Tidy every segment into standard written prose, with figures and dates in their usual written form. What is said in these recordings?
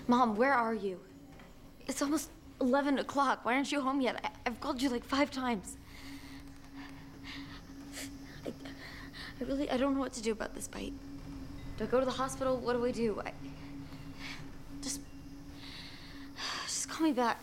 Mom, where are you? It's almost 11 o'clock. Why aren't you home yet? I've called you like 5 times. I don't know what to do about this bite. Do I go to the hospital? What do I do? Just call me back.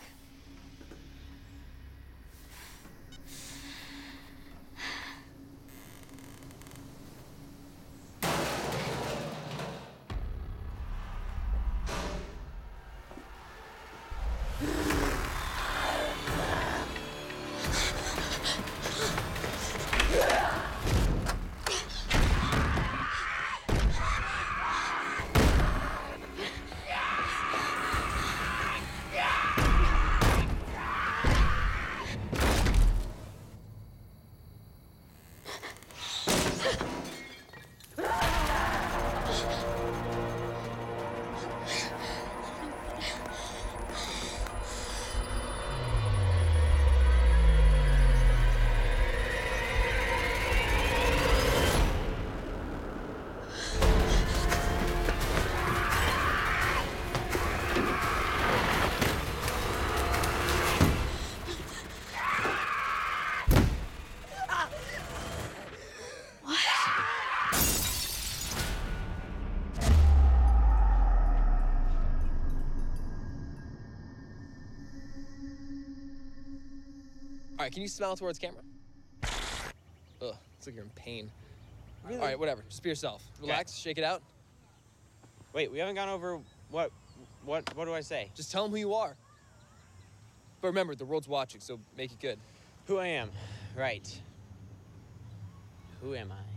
All right, can you smile towards camera? Ugh, it's like you're in pain. Really? All right, whatever. Just be yourself. Relax, shake it out. Wait, we haven't gone over what do I say? Just tell them who you are. But remember, the world's watching, so make it good. Who I am. Right. Who am I?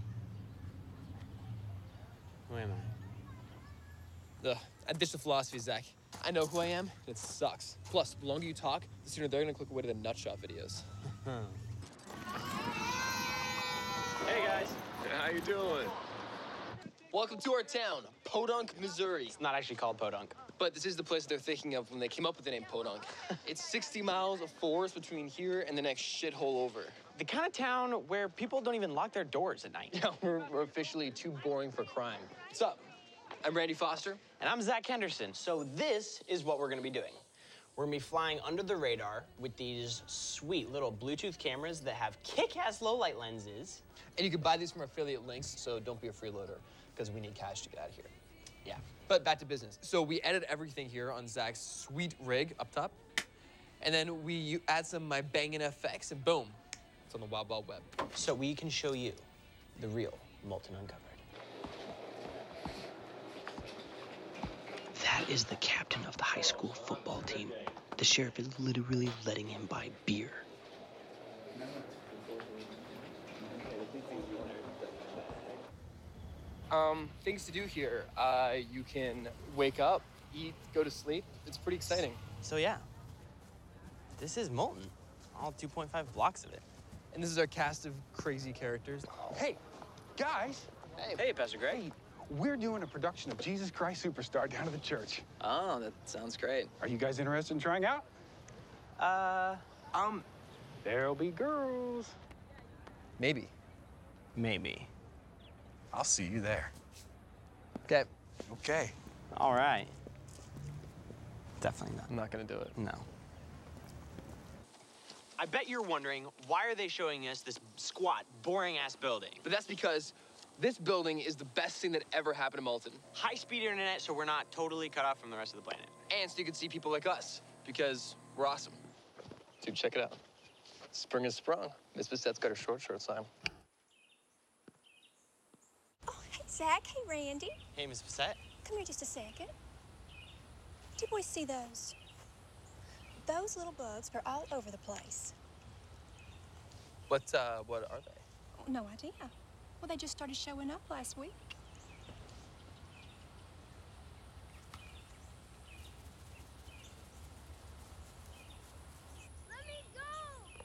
Who am I? Ugh, I ditched the philosophy, Zach. I know who I am, and it sucks. Plus, the longer you talk, the sooner they're gonna click away to the nutshot videos. Hey, guys. How you doing? Welcome to our town, Podunk, Missouri. It's not actually called Podunk. But this is the place they're thinking of when they came up with the name Podunk. It's 60 miles of forest between here and the next shithole over. The kind of town where people don't even lock their doors at night. Yeah, we're officially too boring for crime. What's up? I'm Randy Foster. And I'm Zach Henderson. So this is what we're gonna be doing. We're gonna be flying under the radar with these sweet little Bluetooth cameras that have kick-ass low-light lenses. And you can buy these from our affiliate links, so don't be a freeloader, because we need cash to get out of here. Yeah. But back to business. So we edit everything here on Zach's sweet rig up top, and then we add some of my banging effects, and boom, it's on the Wild Wild Web. So we can show you the real Molten Uncovered. That is the captain of the high school football team. The sheriff is literally letting him buy beer. Things to do here. You can wake up, eat, go to sleep. It's pretty exciting. So yeah, this is Molten. All 2.5 blocks of it. And this is our cast of crazy characters. Hey, guys. Hey, Pastor Greg. Hey, we're doing a production of Jesus Christ Superstar down at the church. Oh, that sounds great. Are you guys interested in trying out? There'll be girls. Maybe. Maybe. I'll see you there. Okay. Okay. All right. Definitely not. I'm not gonna do it. No. I bet you're wondering, why are they showing us this squat, boring-ass building? But that's because this building is the best thing that ever happened to Molten. High-speed internet, so we're not totally cut off from the rest of the planet. And so you can see people like us, because we're awesome. Dude, check it out. Spring has sprung. Miss Bissette's got her short shorts on. Oh, hey, Zach. Hey, Randy. Hey, Miss Bissette. Come here just a second. Did you boys see those? Those little bugs are all over the place. What are they? Oh, no idea. Well, they just started showing up last week. Let me go!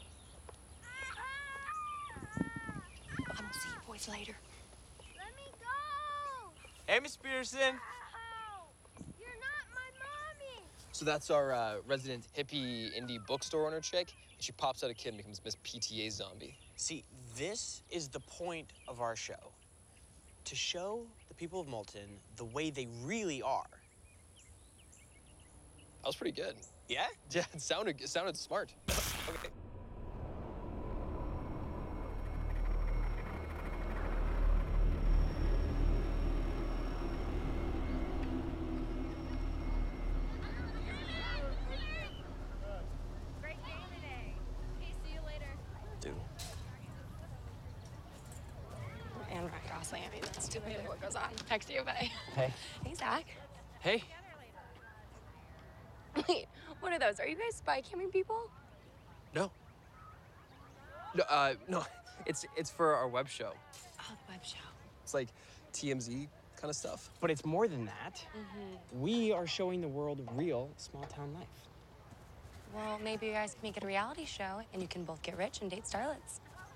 I'm gonna see you boys later. Let me go! Hey, Miss Peterson. Ow! You're not my mommy! So that's our resident hippie indie bookstore owner chick. And she pops out a kid and becomes Miss PTA Zombie. See, this is the point of our show. To show the people of Molten the way they really are. That was pretty good. Yeah? Yeah, it sounded smart. Okay. Great game today. Okay, see you later. Dude. And Ryan Gosling, I mean, that's typically what goes on. Text you, bye. Hey. Hey, Zach. Hey. Wait, what are those? Are you guys spy camming people? No. No. It's for our web show. Oh, the web show. It's like TMZ kind of stuff. But it's more than that. We are showing the world real small-town life. Well, maybe you guys can make it a reality show and you can both get rich and date starlets.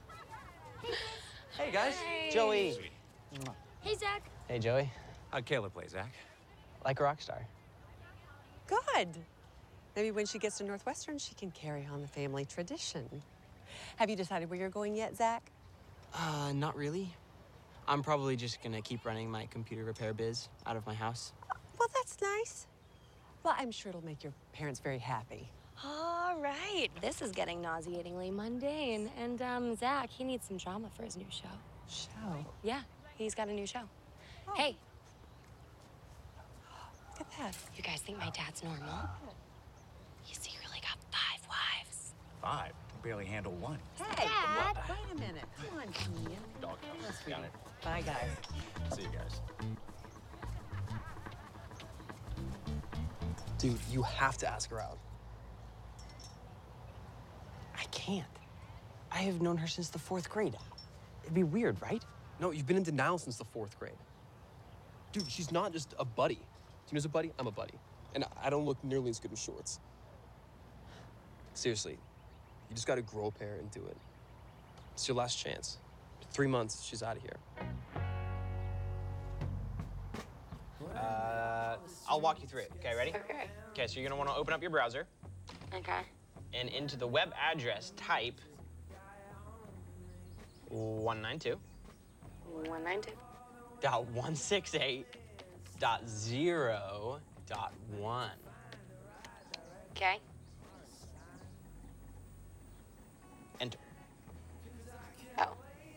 Hey, guys. Joey. Hey, Zach. Hey, Joey. How'd Kayla play, Zach? Like a rock star. Good. Maybe when she gets to Northwestern, she can carry on the family tradition. Have you decided where you're going yet, Zach? Not really. I'm probably just gonna keep running my computer repair biz out of my house. Well, that's nice. Well, I'm sure it'll make your parents very happy. All right. This is getting nauseatingly mundane. And, Zach, he needs some drama for his new show. Show? Yeah, he's got a new show. Hey, Look at that. you guys think my dad's normal? He's secretly got 5 wives. 5. Barely handle 1. Hey, Dad. wait a minute. Come on, Ian. Dog Got it. Bye, guys. See you guys. Dude, you have to ask her out. I can't. I have known her since the 4th grade. It'd be weird, right? No, you've been in denial since the 4th grade. Dude, she's not just a buddy. Do you know who's a buddy? I'm a buddy. And I don't look nearly as good in shorts. Seriously, you just gotta grow a pair and do it. It's your last chance. 3 months, she's out of here. I'll walk you through it. Okay, ready? Okay. Okay, so you're gonna wanna open up your browser, Okay. and into the web address, type 192. 192. .168.0.1. Okay. Enter. Oh.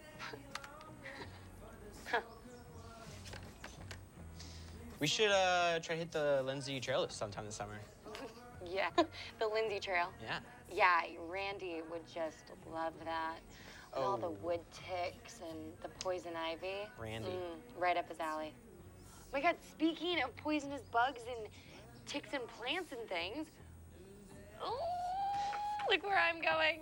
We should try to hit the Lindsay Trail sometime this summer. Yeah, the Lindsay Trail. Yeah. Yeah, Randy would just love that. And all the Oh. wood ticks and the poison ivy. Randy. Right up his alley. Oh my God, speaking of poisonous bugs and ticks and plants and things. Oh, look where I'm going.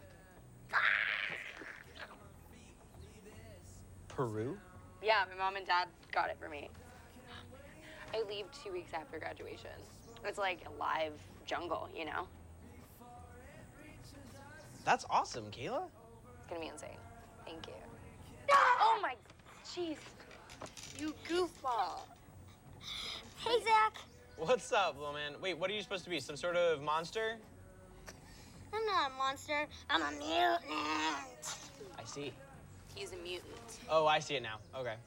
Peru? Yeah, my mom and dad got it for me. I leave 2 weeks after graduation. It's like a live jungle, you know? That's awesome, Kayla. It's gonna be insane. Thank you. Oh my, jeez. You goofball. Hey, Zach. What's up, little man? Wait, what are you supposed to be? Some sort of monster? I'm not a monster. I'm a mutant. I see. He's a mutant. Oh, I see it now. Okay.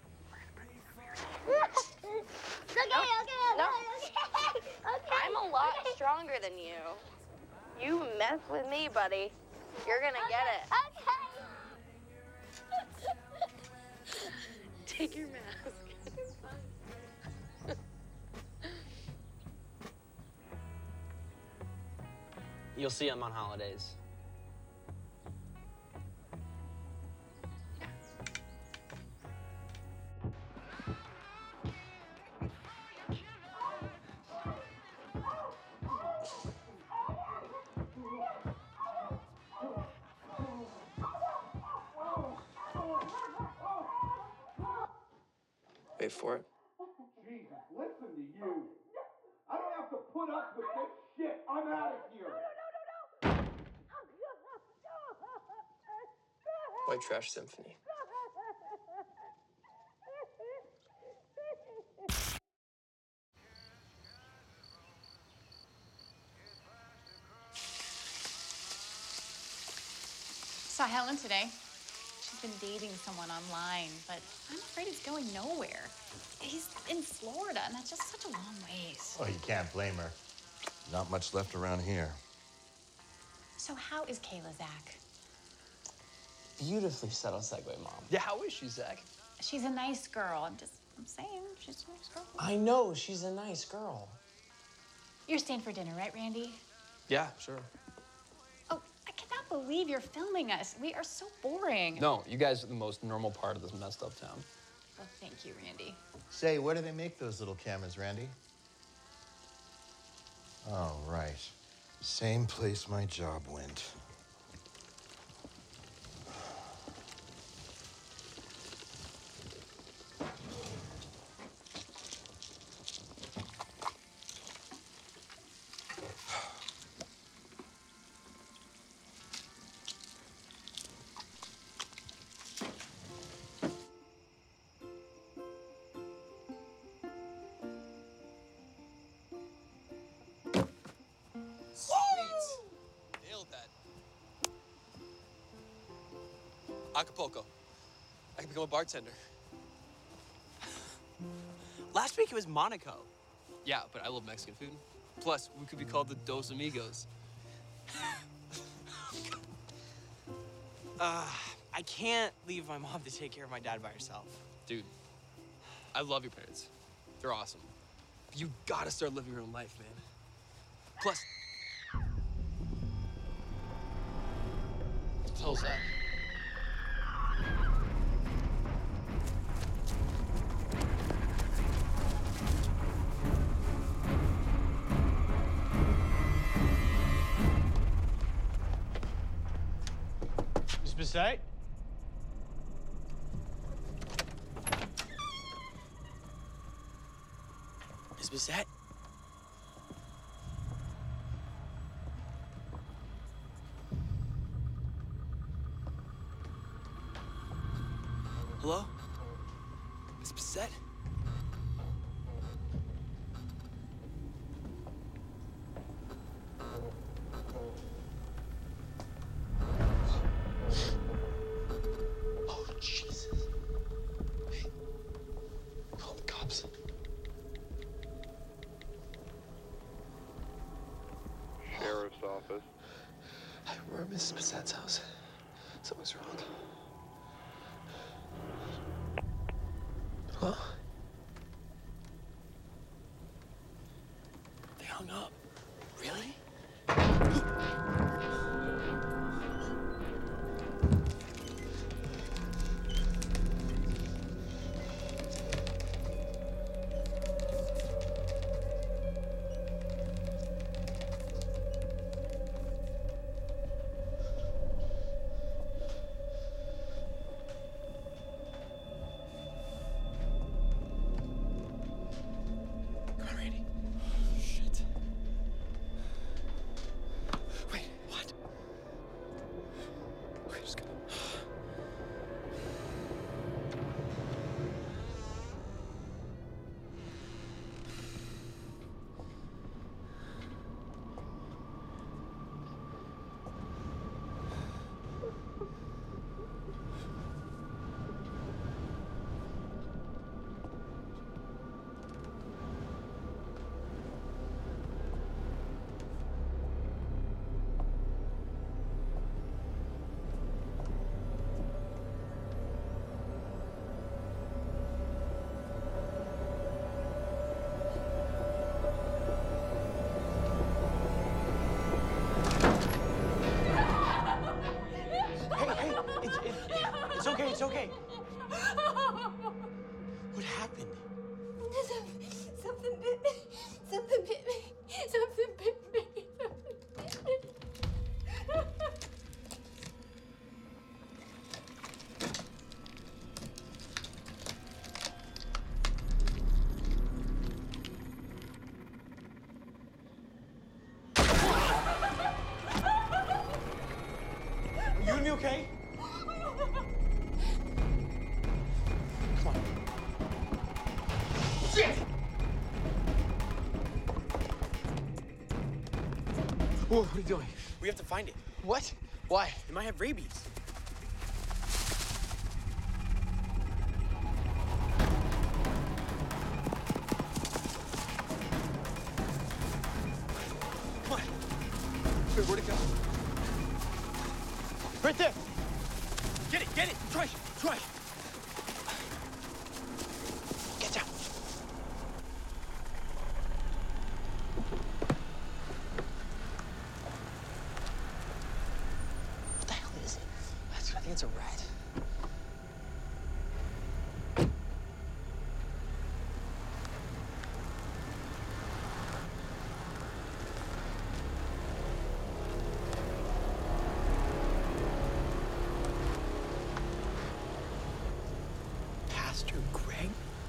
No. I'm a lot stronger than you. You mess with me, buddy. You're gonna get it. Okay. Take your mask. You'll see him on holidays. Wait for it. Jesus, listen to you. I don't have to put up with this shit. I'm out of here. White Trash Symphony. Saw Helen today. She's been dating someone online, but I'm afraid it's going nowhere. He's in Florida, and that's just such a long ways. Oh, you can't blame her. Not much left around here. So how is Kayla, Zach? Beautifully subtle segue, Mom. Yeah, how is she, Zach? She's a nice girl. I'm saying she's a nice girl. I know, she's a nice girl. You're staying for dinner, right, Randy? Yeah, sure. Oh, I cannot believe you're filming us. We are so boring. No, you guys are the most normal part of this messed up town. Well, thank you, Randy. Say, where do they make those little cameras, Randy? Oh, right. Same place my job went. Nailed that. Acapulco. I can become a bartender. Last week it was Monaco. Yeah, but I love Mexican food. Plus, we could be called the Dos Amigos. I can't leave my mom to take care of my dad by herself. Dude, I love your parents. They're awesome. But you gotta start living your own life, man. Plus, what the hell's that? Miss Bissett? Miss Bissett? Hello? Miss Bissett? Oh, Jesus. Hey, call the cops. Sheriff's office. Hi, we're at Mrs. Bissett's house. Something's wrong. Huh? They hung up. Really? Come on, Randy. Shit. Wait, what? Okay, just go. Hey, it's okay, it's okay. What happened? Something bit me. Something bit me. Something bit me. You gonna be okay? Come on. Shit! Whoa, what are you doing? We have to find it. What? Why? It might have rabies. Right there. Get it. Troy. Get down. What the hell is it? I think it's a rat. Pastor Greg?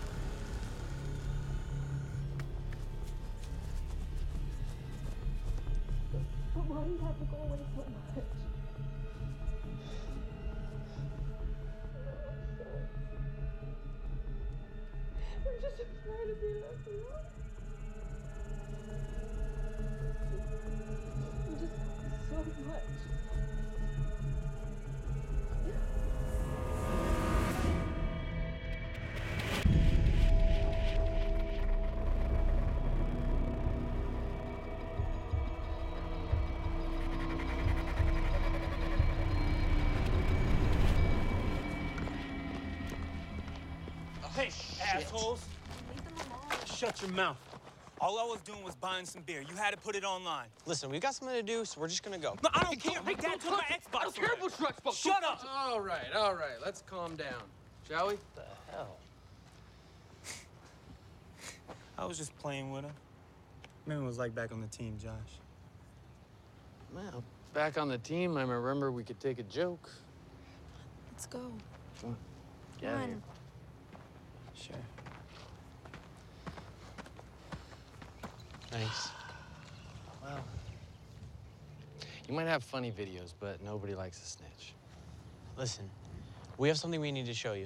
But why do you have to go away so much? I'm just so tired of being left alone. You just so much. Hey, assholes. Shut your mouth. All I was doing was buying some beer. You had to put it online. Listen, we've got something to do, so we're just gonna go. No, I don't care. My dad took my Xbox. I don't care about your Xbox. Shut up. All right. Let's calm down, shall we? What the hell? I was just playing with him. Remember it was like back on the team, Josh. Well, back on the team, I remember we could take a joke. Let's go. Come on. Get Come out of on. here. Sure. Thanks. Well, you might have funny videos, but nobody likes a snitch. Listen, we have something we need to show you.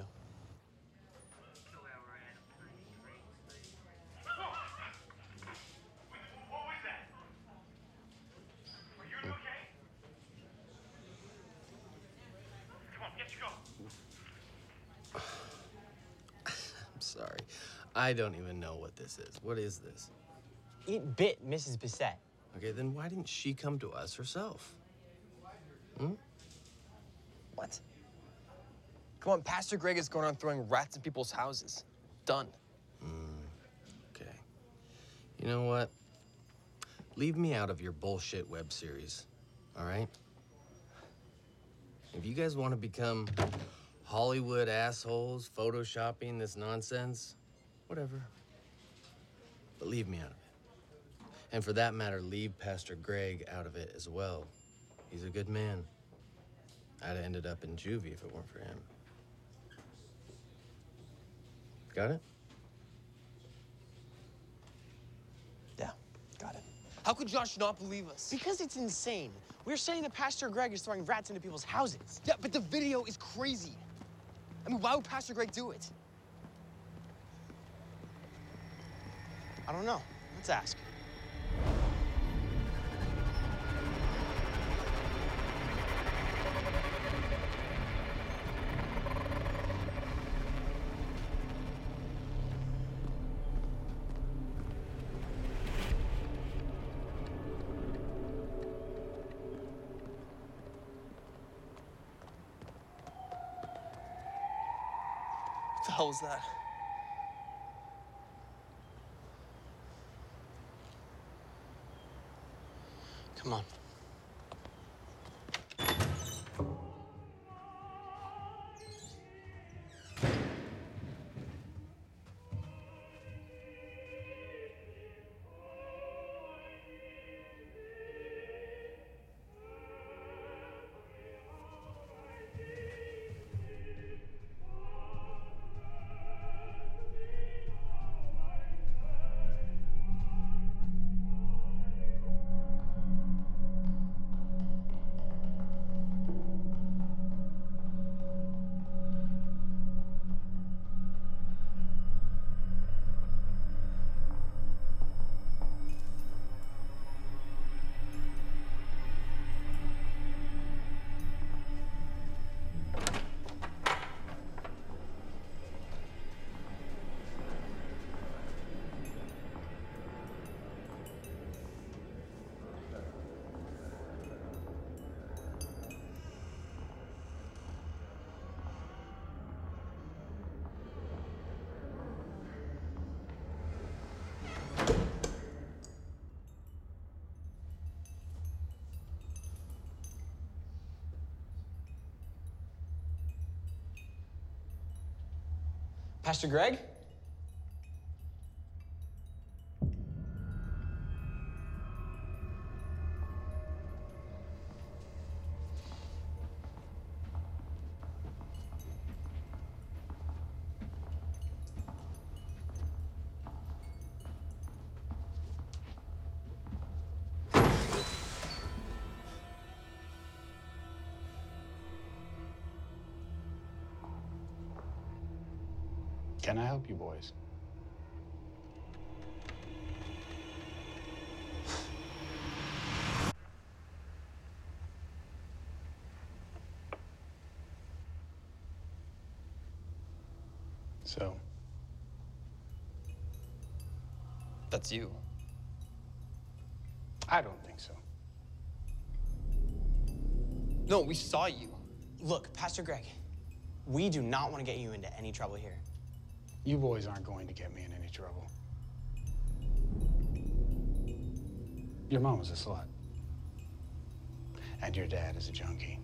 I'm sorry. I don't even know what this is. What is this? It bit Mrs. Bissett. Okay, then why didn't she come to us herself? What? Come on, Pastor Greg is going on throwing rats in people's houses. Done. Okay. You know what? Leave me out of your bullshit web series, all right? If you guys want to become Hollywood assholes photoshopping this nonsense, whatever. But leave me out of it. And for that matter, leave Pastor Greg out of it as well. He's a good man. I'd have ended up in juvie if it weren't for him. Got it? Yeah, got it. How could Josh not believe us? Because it's insane. We're saying that Pastor Greg is throwing rats into people's houses. Yeah, but the video is crazy. I mean, why would Pastor Greg do it? I don't know. Let's ask. What the hell was that? Come on. Pastor Greg? Can I help you boys? So, That's you. I don't think so. No, we saw you. Look, Pastor Greg, we do not want to get you into any trouble here. You boys aren't going to get me in any trouble. Your mom was a slut. And your dad is a junkie.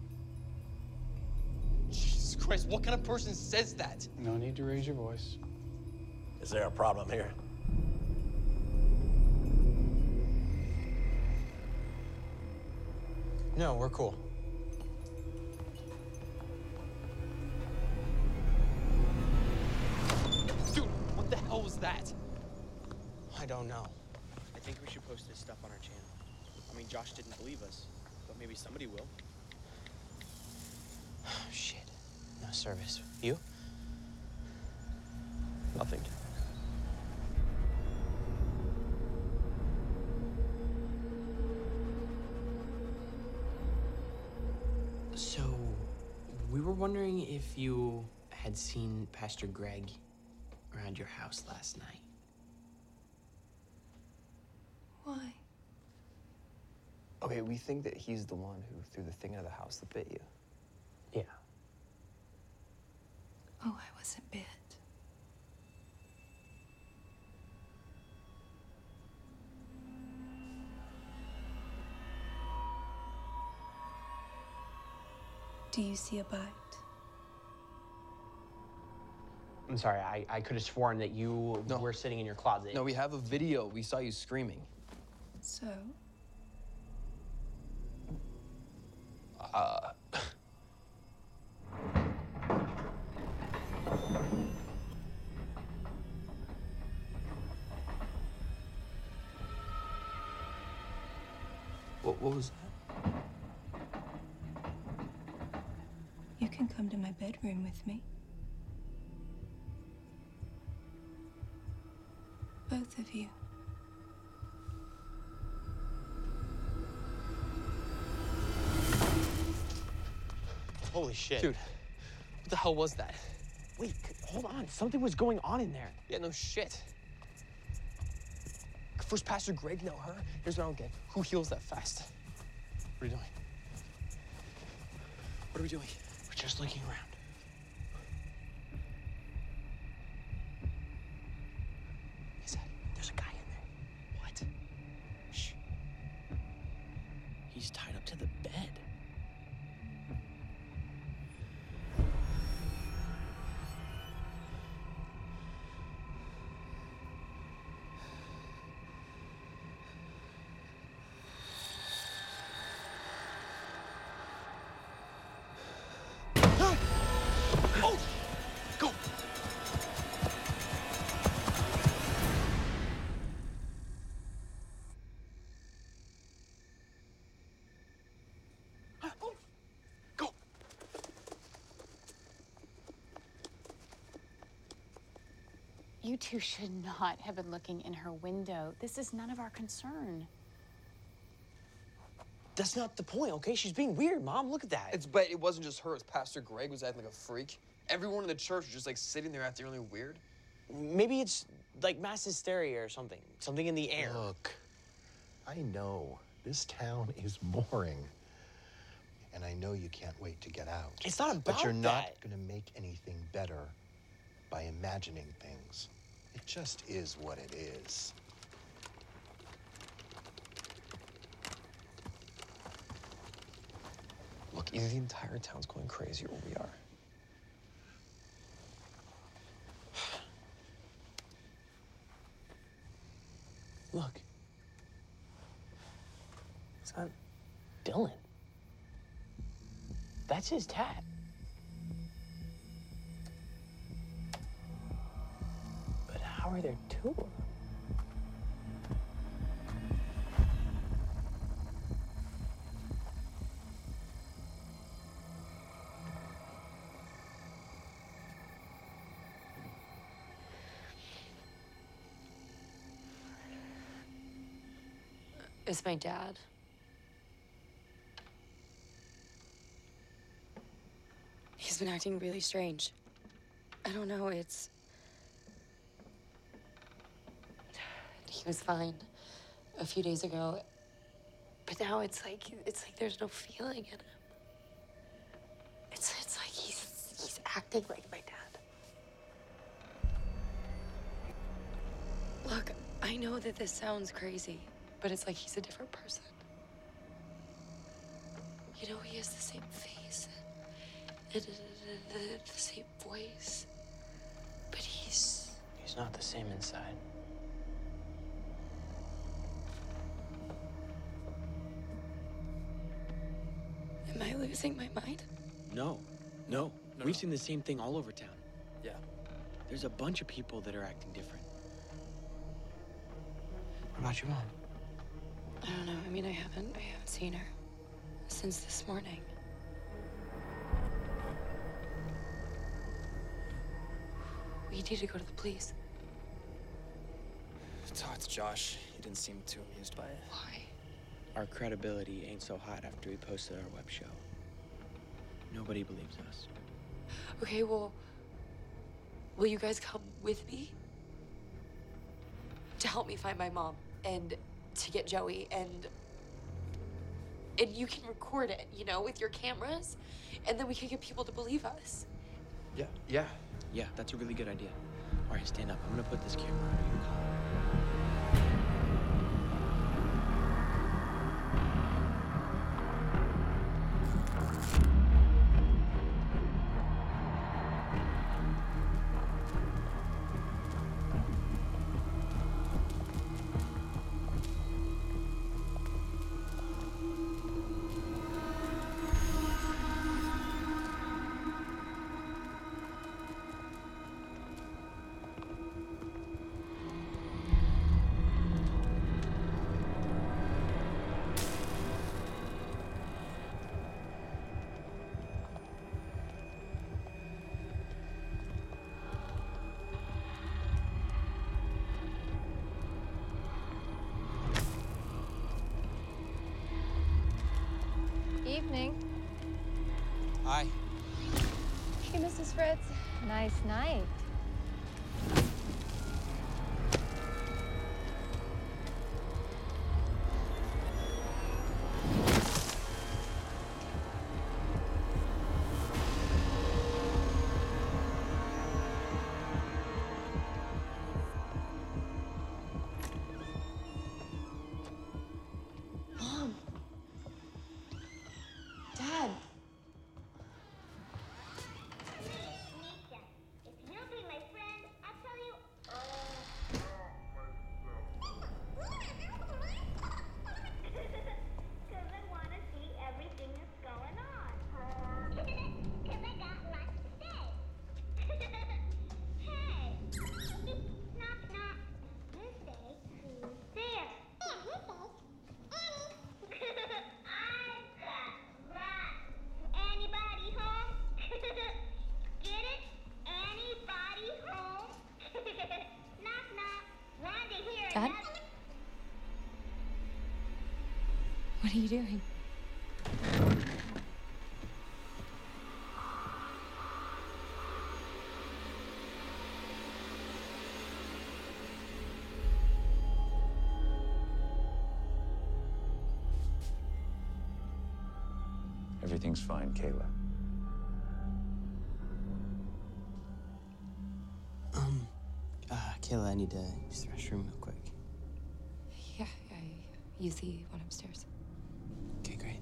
Jesus Christ, what kind of person says that? No need to raise your voice. Is there a problem here? No, we're cool. Dude, what the hell was that? I don't know. I think we should post this stuff on our channel. I mean, Josh didn't believe us, but maybe somebody will. Shit. No service. You? Nothing. So, we were wondering if you had seen Pastor Greg around your house last night. Why? Okay, we think that he's the one who threw the thing out of the house that bit you. Yeah. Oh, I wasn't bit. Do you see a bite? I'm sorry, I could have sworn that you were sitting in your closet. No, we have a video. We saw you screaming. So? What was that? You can come to my bedroom with me. Both of you. Holy shit. Dude, what the hell was that? Wait, hold on. Something was going on in there. Yeah, no shit. First Pastor Greg, now her. Here's what I don't get. Who heals that fast? What are you doing? What are we doing? We're just looking around. Is that? There's a guy in there. What? Shh. He's tied up to the bed. Oh! Go! Go! You two should not have been looking in her window. This is none of our concern. That's not the point, okay? She's being weird, Mom. Look at that. But it wasn't just her. It's Pastor Greg was acting like a freak. Everyone in the church was just like sitting there acting really weird. Maybe it's like mass hysteria or something. Something in the air. Look, I know this town is boring. And I know you can't wait to get out. It's not about But you're not that. going to make anything better by imagining things. It just is what it is. Look, either the entire town's going crazy or we are. Look. It's not Dylan. That's his tat. But how are there two of them? It's my dad. He's been acting really strange. I don't know, it's... He was fine a few days ago, but now it's like there's no feeling in him. It's like he's acting like my dad. Look, I know that this sounds crazy, but it's like he's a different person. You know, he has the same face and the same voice, but he's not the same inside. Am I losing my mind? No. We've seen the same thing all over town. Yeah. There's a bunch of people that are acting different. What about your mom? I don't know. I mean, I haven't seen her since this morning. We need to go to the police. Talk to Josh. He didn't seem too amused by it. Why? Our credibility ain't so hot after we posted our web show. Nobody believes us. Okay, well, will you guys come with me? To help me find my mom and to get Joey and you can record it, you know, with your cameras, and then we can get people to believe us. Yeah, that's a really good idea. All right, stand up. I'm gonna put this camera under your collar. Evening. Hi. Hey, Mrs. Fritz. Nice night. Mom. Dad. If you'll be my friend, I'll tell you. Because I want to see everything that's going on. Because I got lots to say. Hey. Knock, knock. You say who's there? I've got rats. Anybody home? Get it? Anybody home? Knock, knock. Rhonda here. Dad? What are you doing? Everything's fine, Kayla. Kayla, I need to use the restroom real quick. Yeah, use the one upstairs. Okay, great.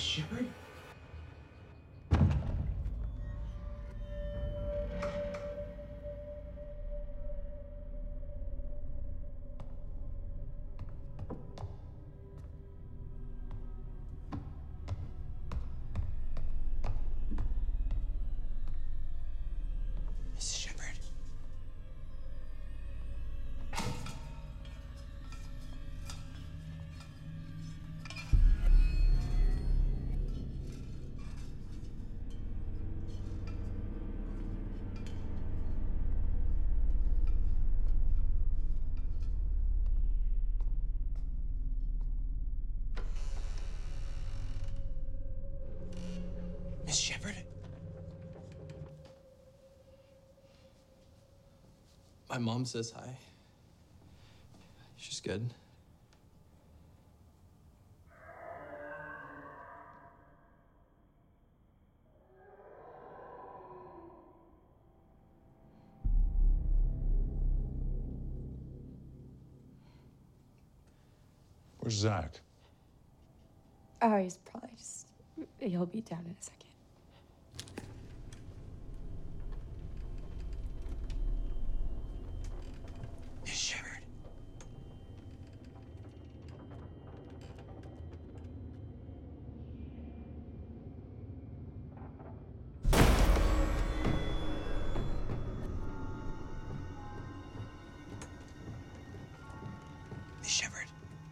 Miss Shepard? Mrs. Shepard. Miss Shepard? My mom says hi. She's good. Where's Zach? Oh, he's probably just. He'll be down in a second. Miss Shepard. Miss Shepard.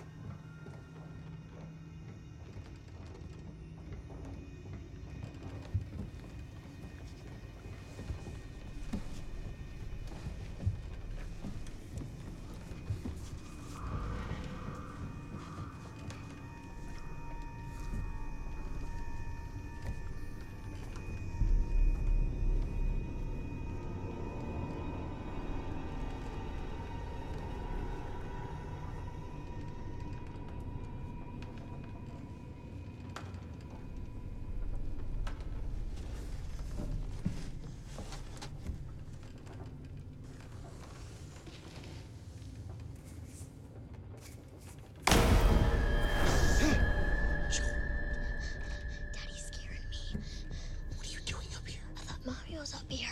Daddy's scaring me. What are you doing up here? I thought Mario's up here.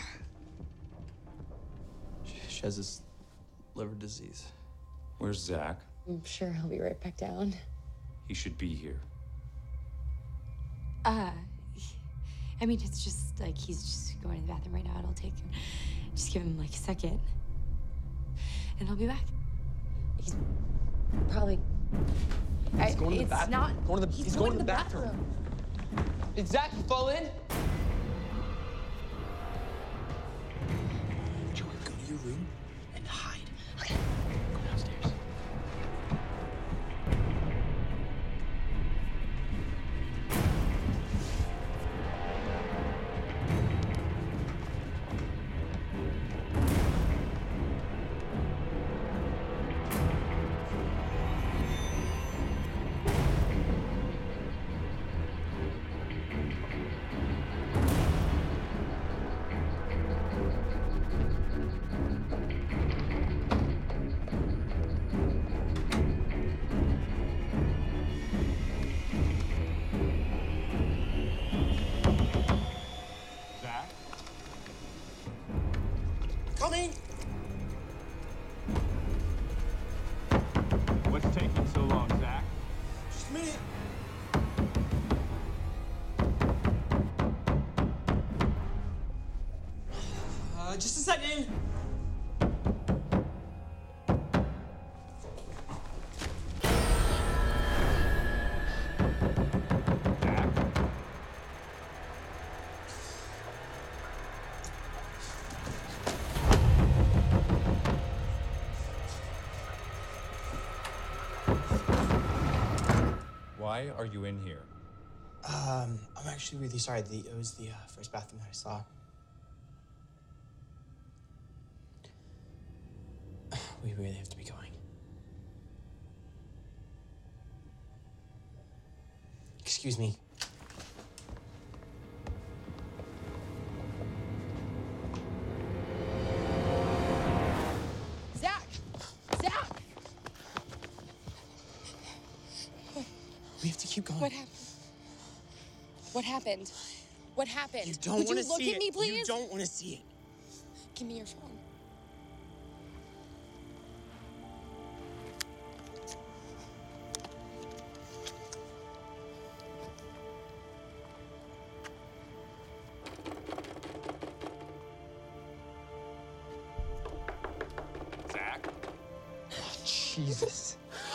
She has this liver disease. Where's Zach? I'm sure he'll be right back down. He should be here. I mean, it's just like he's just going to the bathroom right now. It'll take him. Just give him like a second. And I'll be back. He's probably. He's going to the it's bathroom. not. He's going to the bathroom. Did Zach fall in? Joey, go to your room and hide. Okay. Go downstairs. Zach? Coming! What's taking so long, Zach? Just a minute. Just a second. Why are you in here? I'm actually really sorry. It was the first bathroom that I saw. We really have to be going. Excuse me. Zach! Zach! We have to keep going. What happened? What happened? What happened? You don't Would want you to look see at me, it. please? You don't want to see it. Give me your phone. Zach? Oh, Jesus.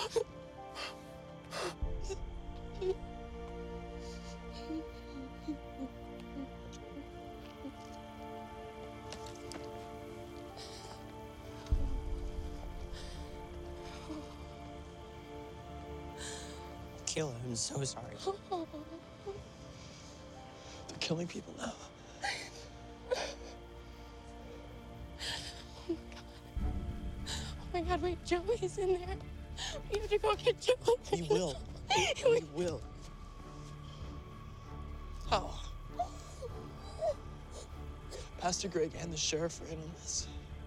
Kayla, I'm so sorry. They're killing people now. Oh my God, wait, Joey's in there. We have to go get Joey. We will. We will. How? Pastor Greg and the sheriff are in on this.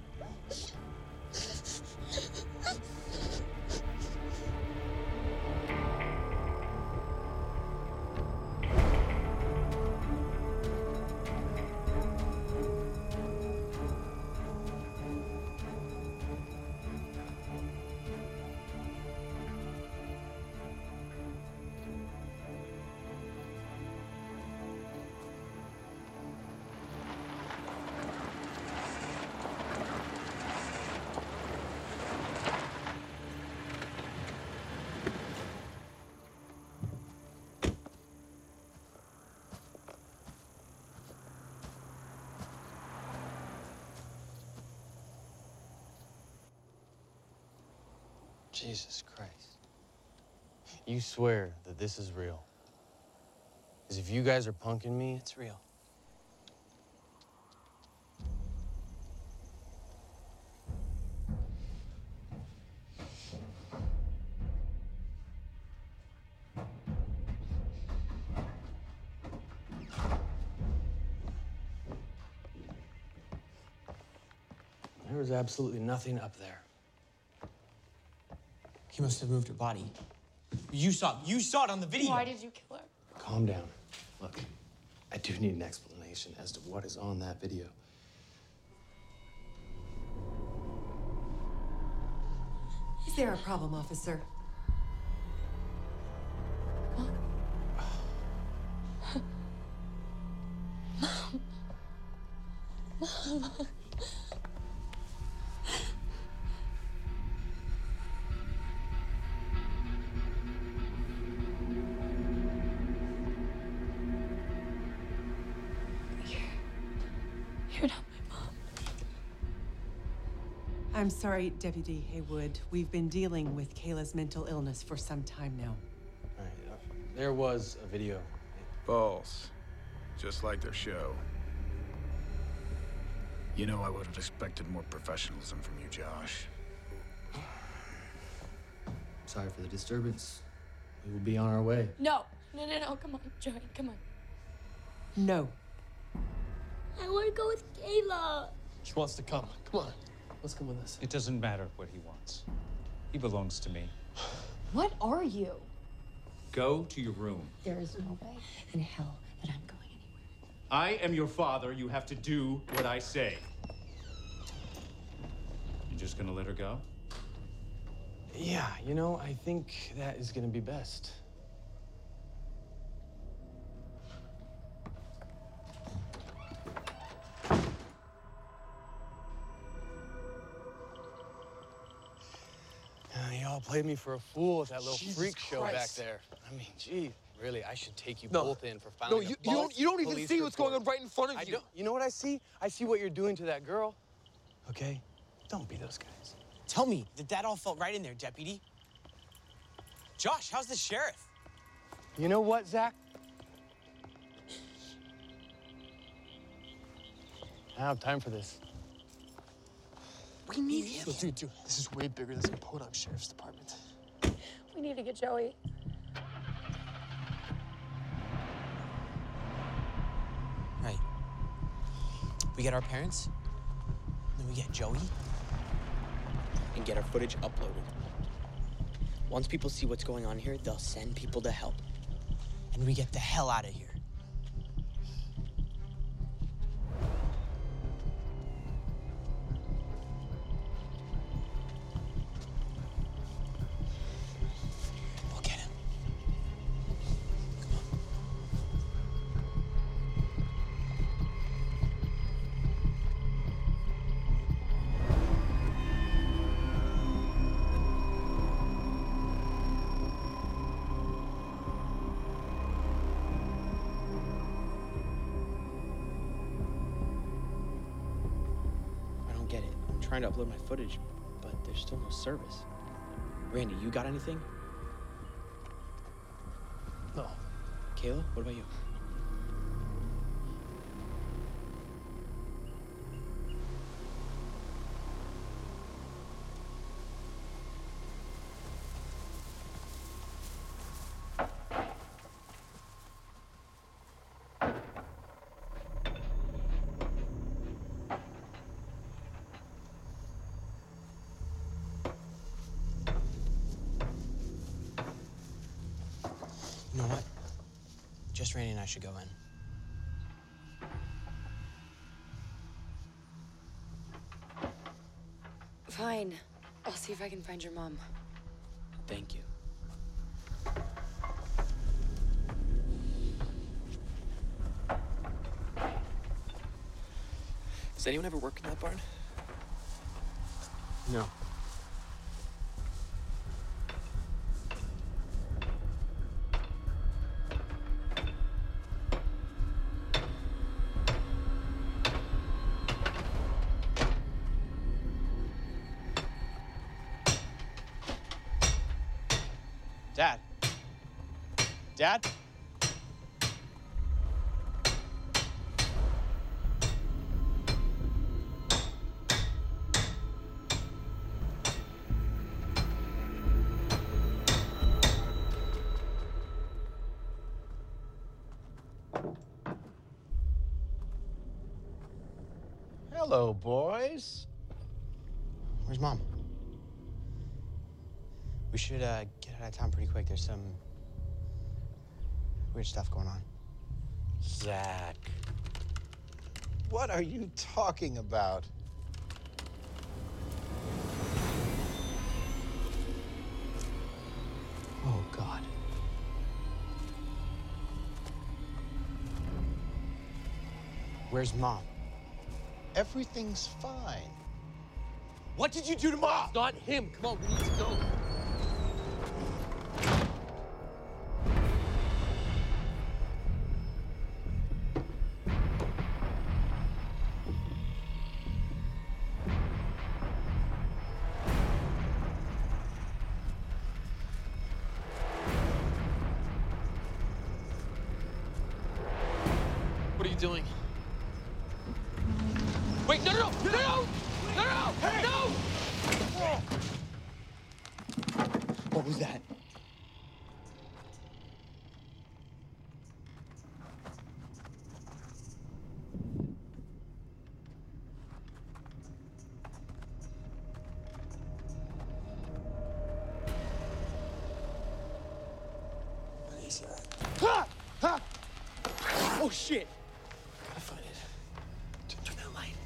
Jesus Christ. You swear that this is real? Because if you guys are punking me, It's real. there was absolutely nothing up there. He must have moved her body. You saw it on the video. Why did you kill her? Calm down. Look, I do need an explanation as to what is on that video. Is there a problem, officer? Mom. You're not my mom. I'm sorry, Deputy Haywood. We've been dealing with Kayla's mental illness for some time now. All right, there was a video. False. Just like their show. You know, I would have expected more professionalism from you, Josh. Sorry for the disturbance. We will be on our way. No. No. Come on, Joey. Come on. No. I want to go with Kayla. She wants to come. Come on. Let's come with us. It doesn't matter what he wants. He belongs to me. What are you? Go to your room. There is no way in hell that I'm going anywhere. I am your father. You have to do what I say. You just gonna let her go? Yeah, you know, I think that is gonna be best. Y'all played me for a fool with that little Jesus freak show back Christ. there. I mean, gee, really, I should take you No. both in for No, filing you a false don't even police see what's going on report. right in front of I you. don't, you know what I see? I see what you're doing to that girl. Okay? Don't be those guys. Tell me that all felt right in there, Deputy. Josh, how's the sheriff? You know what, Zach? I don't have time for this. We need him. Dude, this is way bigger than some podunk sheriff's department. We need to get Joey. Right. We get our parents, then we get Joey, and get our footage uploaded. Once people see what's going on here, they'll send people to help. And we get the hell out of here. trying to upload my footage, but there's still no service. Randy, you got anything? No. Kayla, what about you? You know what? Just Randy and I should go in. Fine. I'll see if I can find your mom. Thank you. Does anyone ever work in that barn? No. Dad? Dad? Hello, boys. Where's Mom? We should get out of town pretty quick. There's some weird stuff going on. Zach. What are you talking about? Oh, God. Where's Mom? Everything's fine. What did you do to Mom? It's not him. Come on, we need to go. What are you doing? Wait, no, no, no, no, no, no, no, hey. No! What was that? What is that? Ah! Ah! Oh, shit! Gotta find it. Turn that light.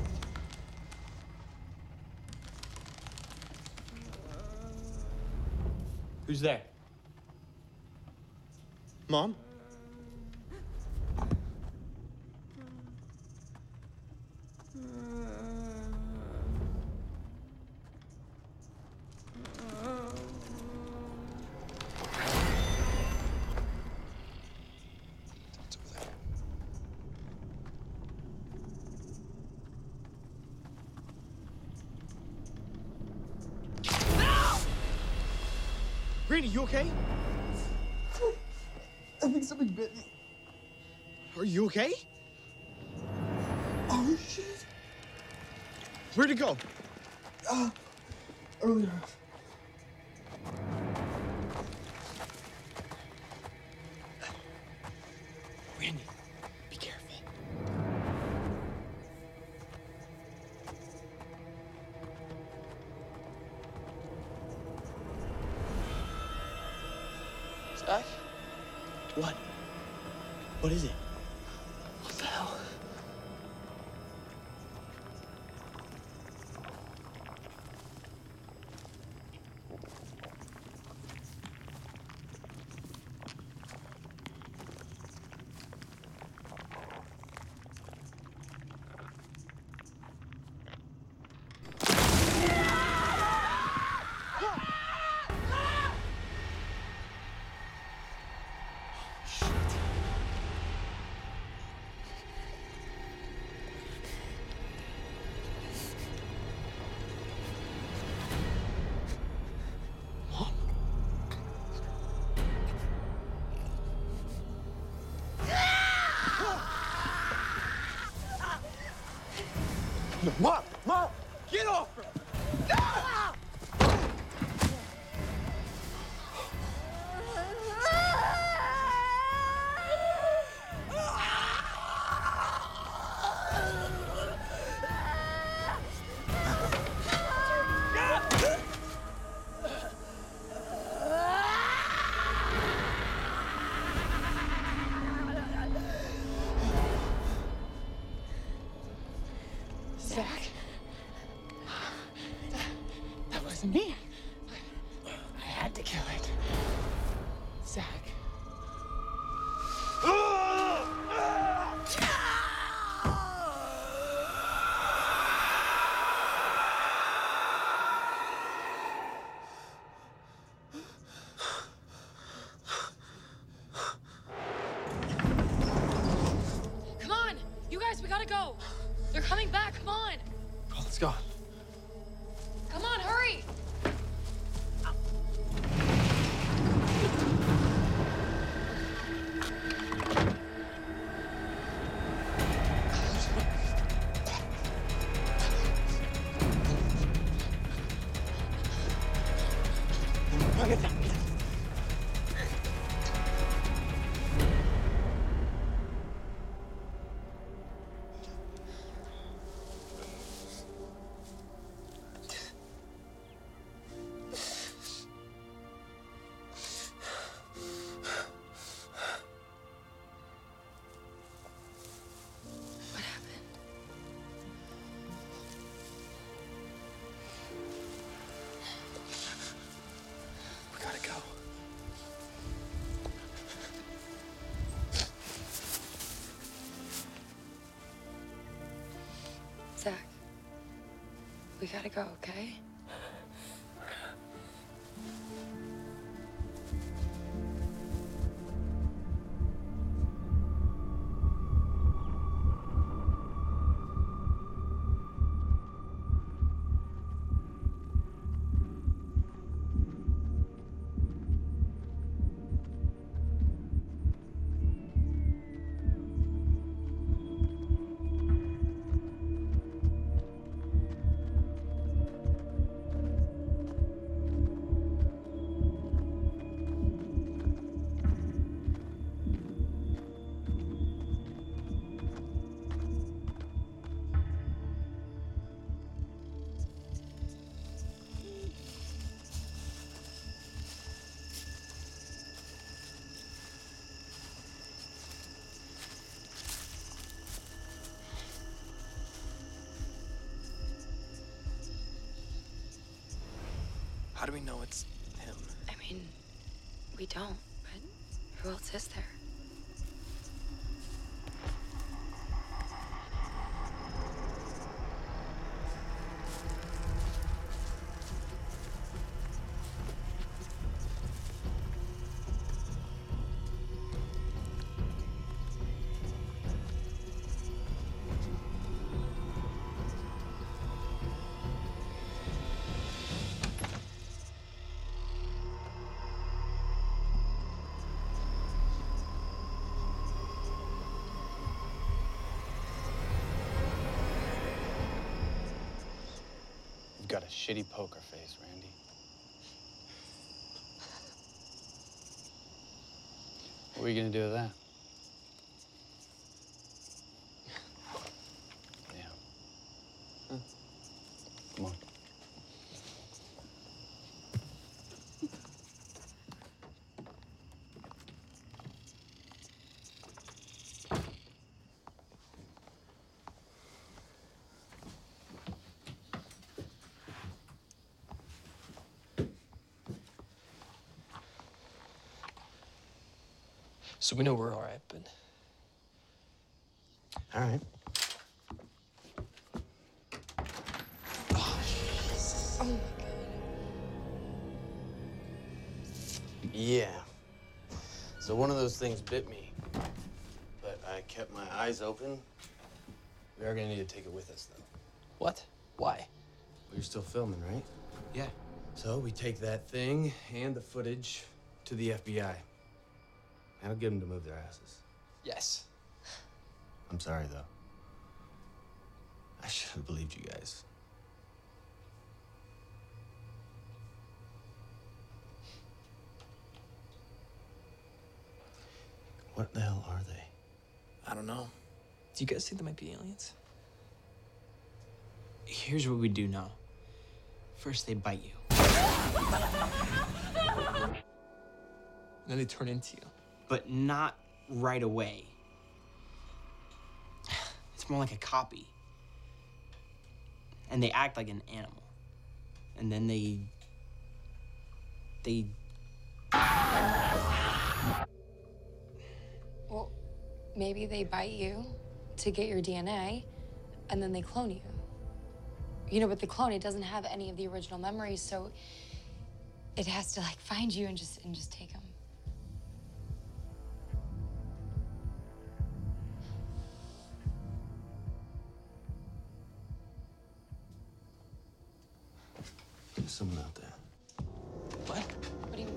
Who's there? Mom? Randy, you okay? I think something bit me. Are you okay? Oh, shit. Where'd it go? Earlier. Randy, be careful. Zach? What? What is it? What the hell? Mom! Mom! Get off her! Ah! Zach? That wasn't me. I had to kill it. Zach. Come on! You guys, we gotta go! They're coming back, come on! Let's go. Come on, hurry! Get down. We gotta go. Zach, we gotta go, okay? How do we know it's him? I mean, we don't, but who else is there? You've got a shitty poker face, Randy. What are you gonna do with that? Yeah. Huh. Come on. So we know we're all right, but All right. Oh my god. Yeah. So one of those things bit me, but I kept my eyes open. We are gonna need to take it with us, though. what? Why? Well, you're still filming, right? Yeah. So we take that thing and the footage to the FBI. That'll get them to move their asses. Yes. I'm sorry, though. I should have believed you guys. What the hell are they? I don't know. Do you guys think they might be aliens? Here's what we do know. First, they bite you. Then they turn into you. But not right away. It's more like a copy. And they act like an animal. And then they... Well, maybe they bite you to get your DNA, and then they clone you. You know, but the clone, it doesn't have any of the original memories, so it has to like find you and just take them. There's someone out there. What? What do you mean?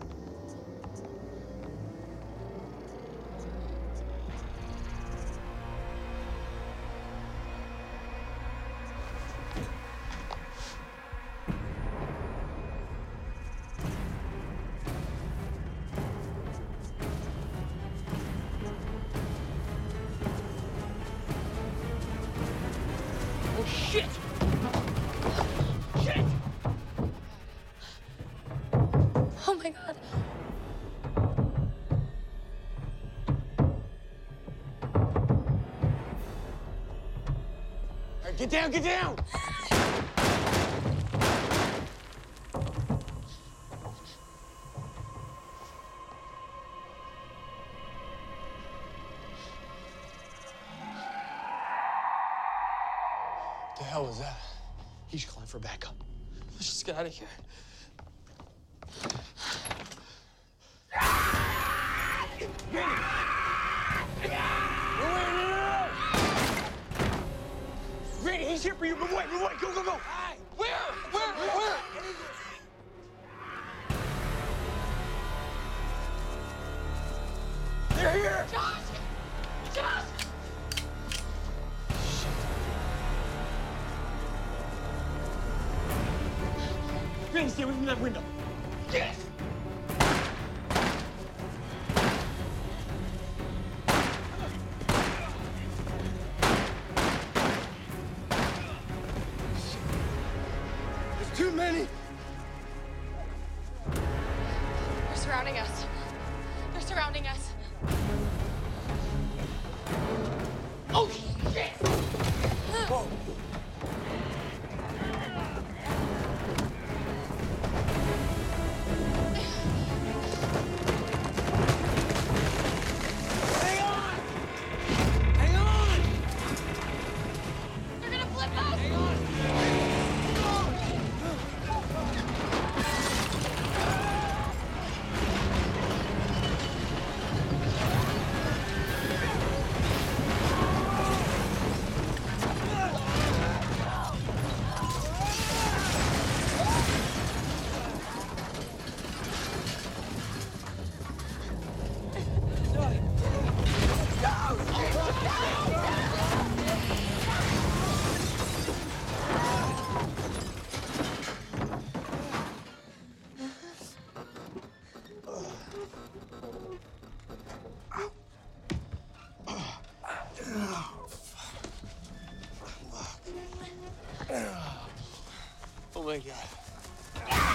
Oh, shit! Shit! Oh my God. All right, get down, get down! What the hell was that? He should climb for backup. Let's just get out of here. Randy, he's here for you. Move away, go, go, go. Where? They're here. Josh! Randy, stay away from that window. Yes! There's too many. They're surrounding us. They're surrounding us. Oh, shit! Whoa. They're gonna flip us. Oh my God.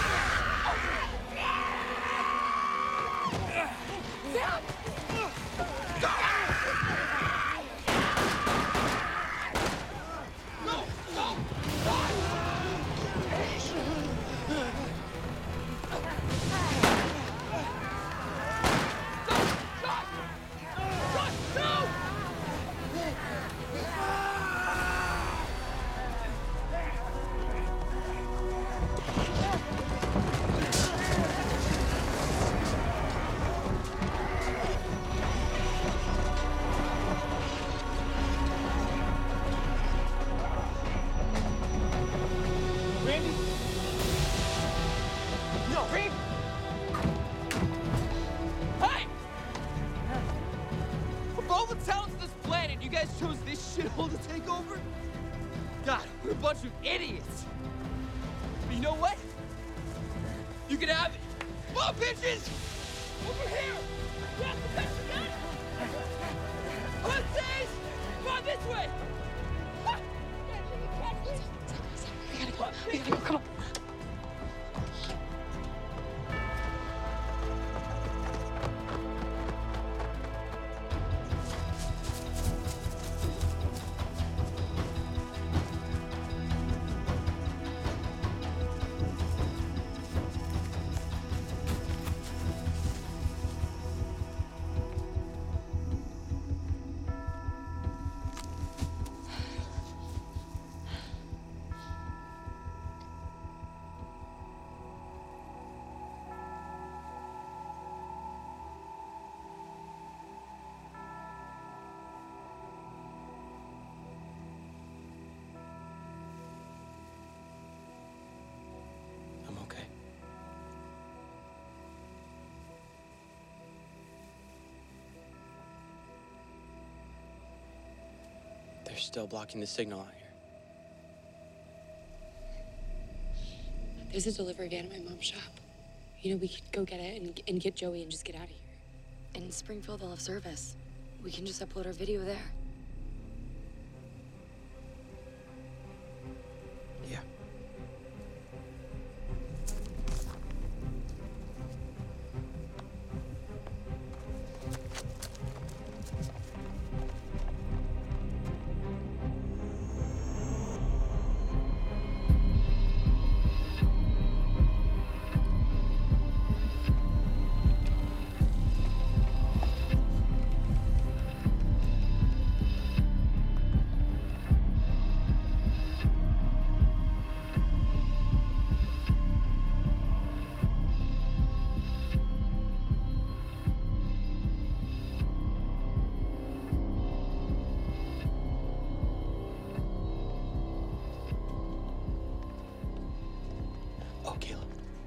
Randy? No, Randy! Hey! Of all the towns on this planet, you guys chose this shithole to take over? bunch of idiots. But you know what? You can have it. Come on, bitches! Over here! Yes, the best you got! Come on, Says! Come on, this way! Ha! We gotta go, come on. I'm okay. They're still blocking the signal out here. There's a delivery van at my mom's shop. You know, we could go get it and get Joey and just get out of here. And in Springfield, they'll have service. We can just upload our video there. Yeah. Oh, Caleb.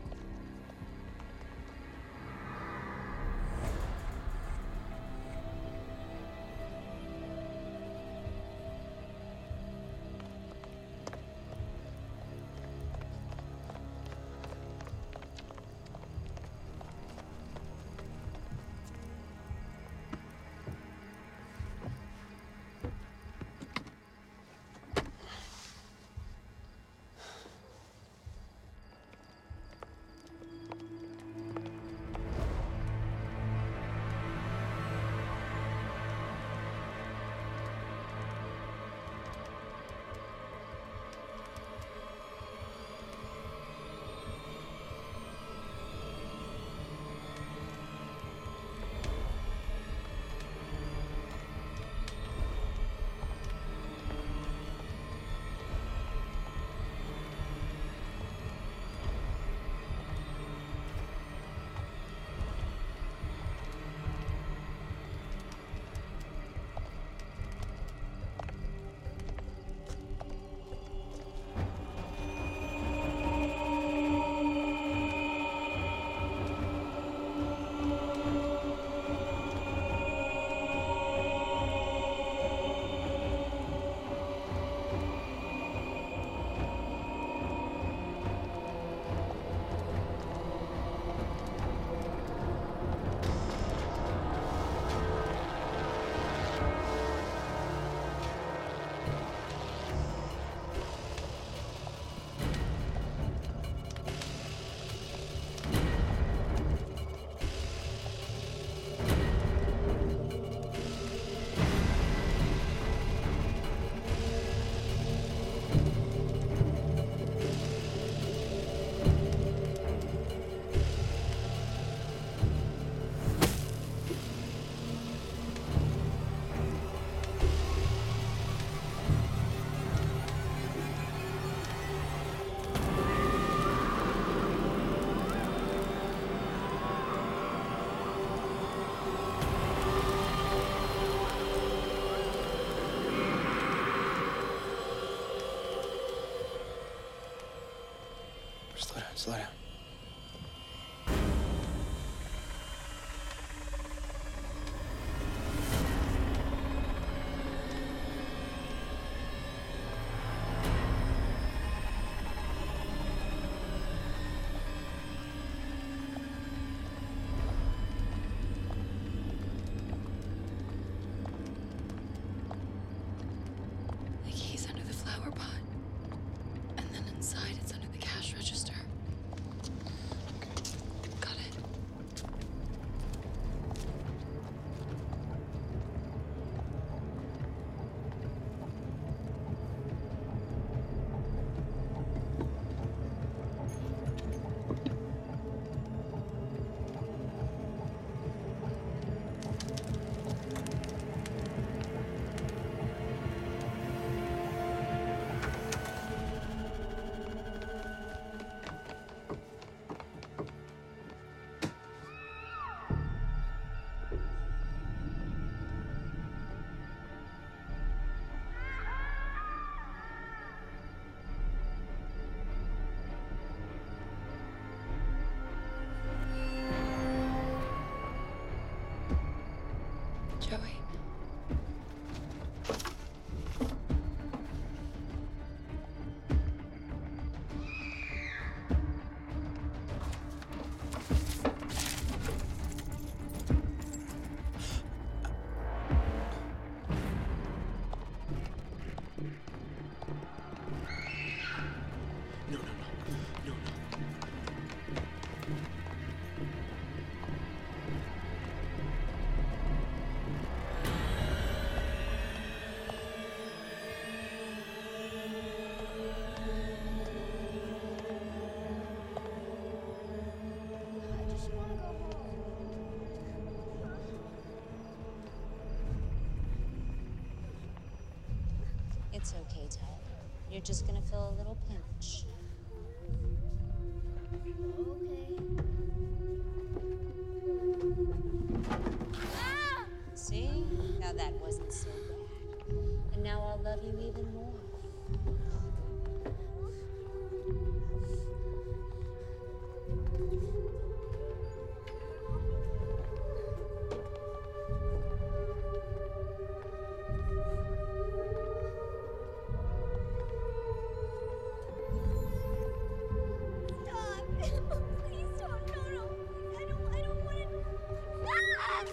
Slow down. Joey. It's okay, Ted. You're just gonna feel a little pinch. Ah! See? Now that wasn't so bad. And now I'll love you even more. Stop! Please stop! No! I don't want to. Ah!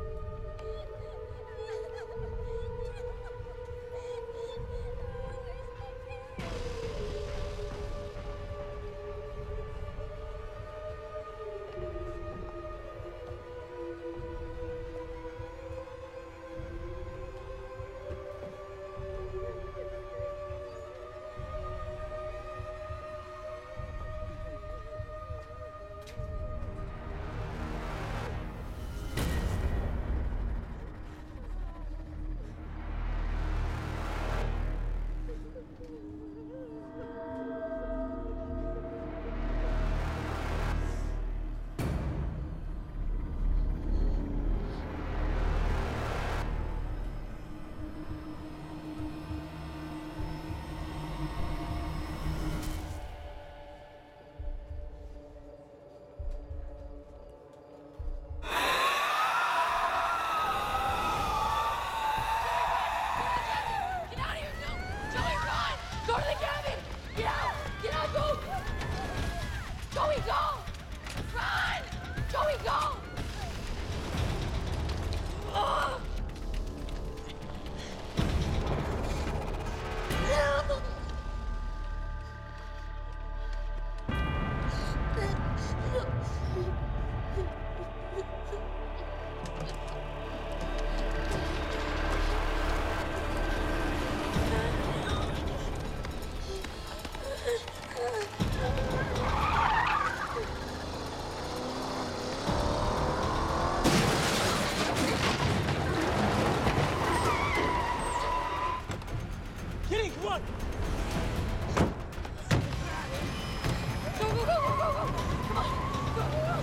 Get out of here! No! Joey, run! Go to the cabin! Get out! Get out! Go! Joey, go! Run! Joey, go! Ugh! Kitty, come on! Go, go, go, go, go, go! Come on! Go, go, go!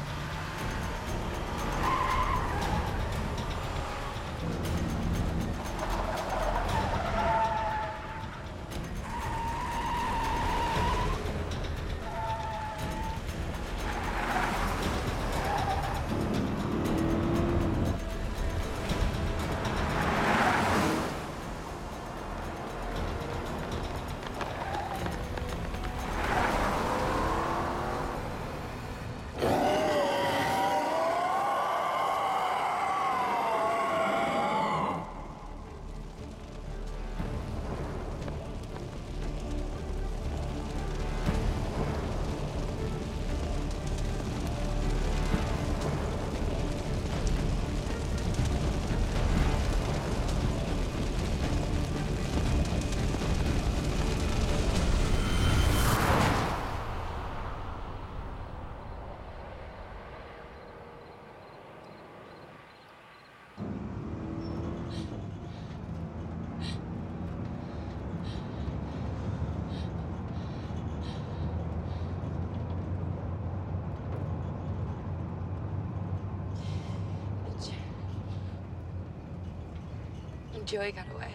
Joey got away.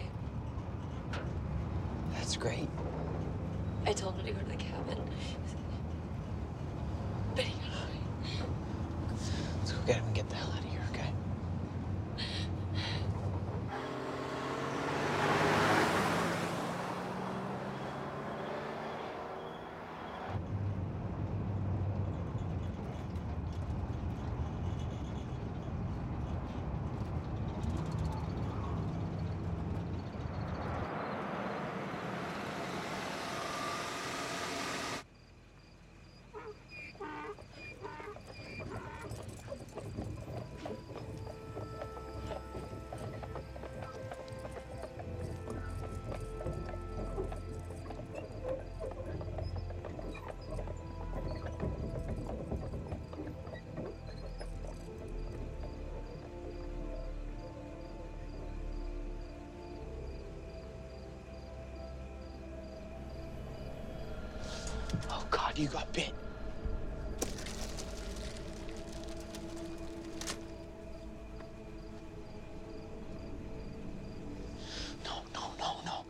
That's great. I told him to go to the cabin. But he got away. Let's go get him and get the hell out of here, okay? God, you got bit. No.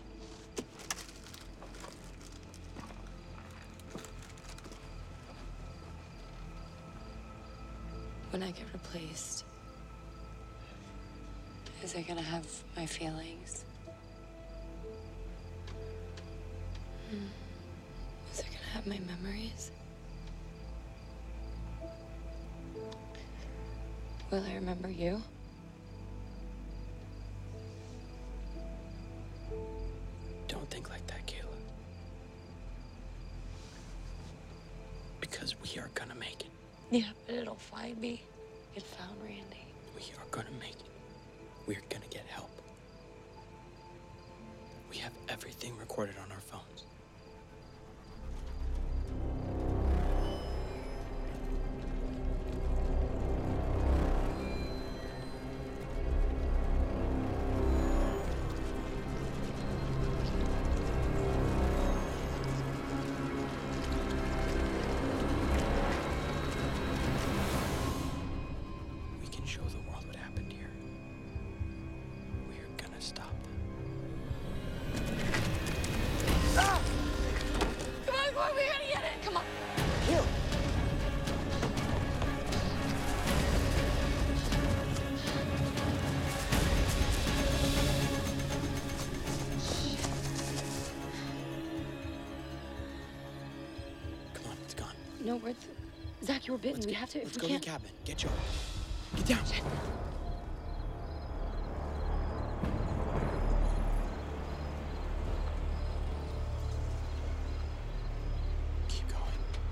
When I get replaced, is it gonna have my feelings? Is it gonna have my memories? Will I remember you? Don't think like that, Kayla. Because we are gonna make it. Yeah, but it'll find me. It found Randy. We are gonna make it. We're gonna get help. We have everything recorded on our phones. We can show the world what happened here. We are gonna stop them. Ah! Come on, we gotta get it. Come on. Here. Come on, it's gone. No, Zach, you were bitten. We have to. Let's go to the cabin. Get Joe. Get down. Keep going.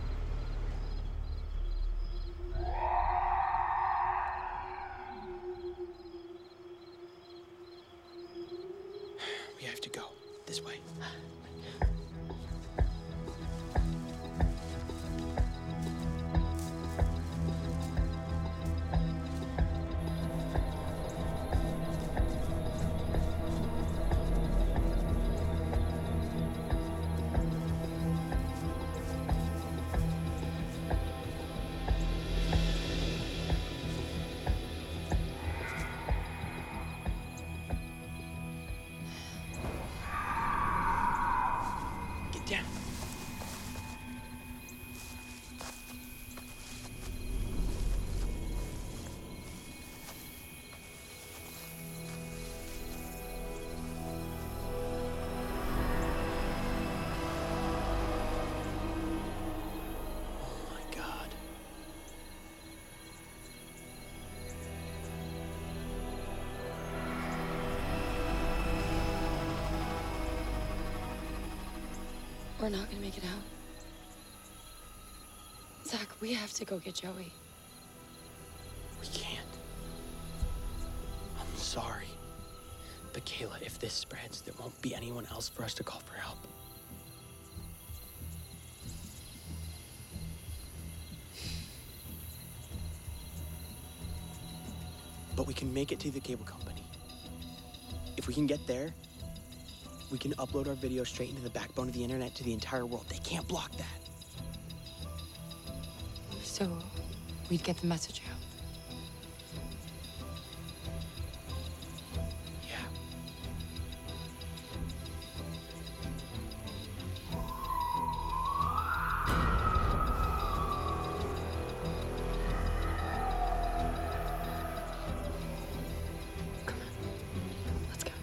We have to go this way. Get down. Oh my God. We're not gonna make it out. Zach, we have to go get Joey. We can't. I'm sorry. But Kayla, if this spreads, there won't be anyone else for us to call for help. But we can make it to the cable company. If we can get there, we can upload our video straight into the backbone of the internet to the entire world. They can't block that. So we'd get the message out. Yeah. Let's go.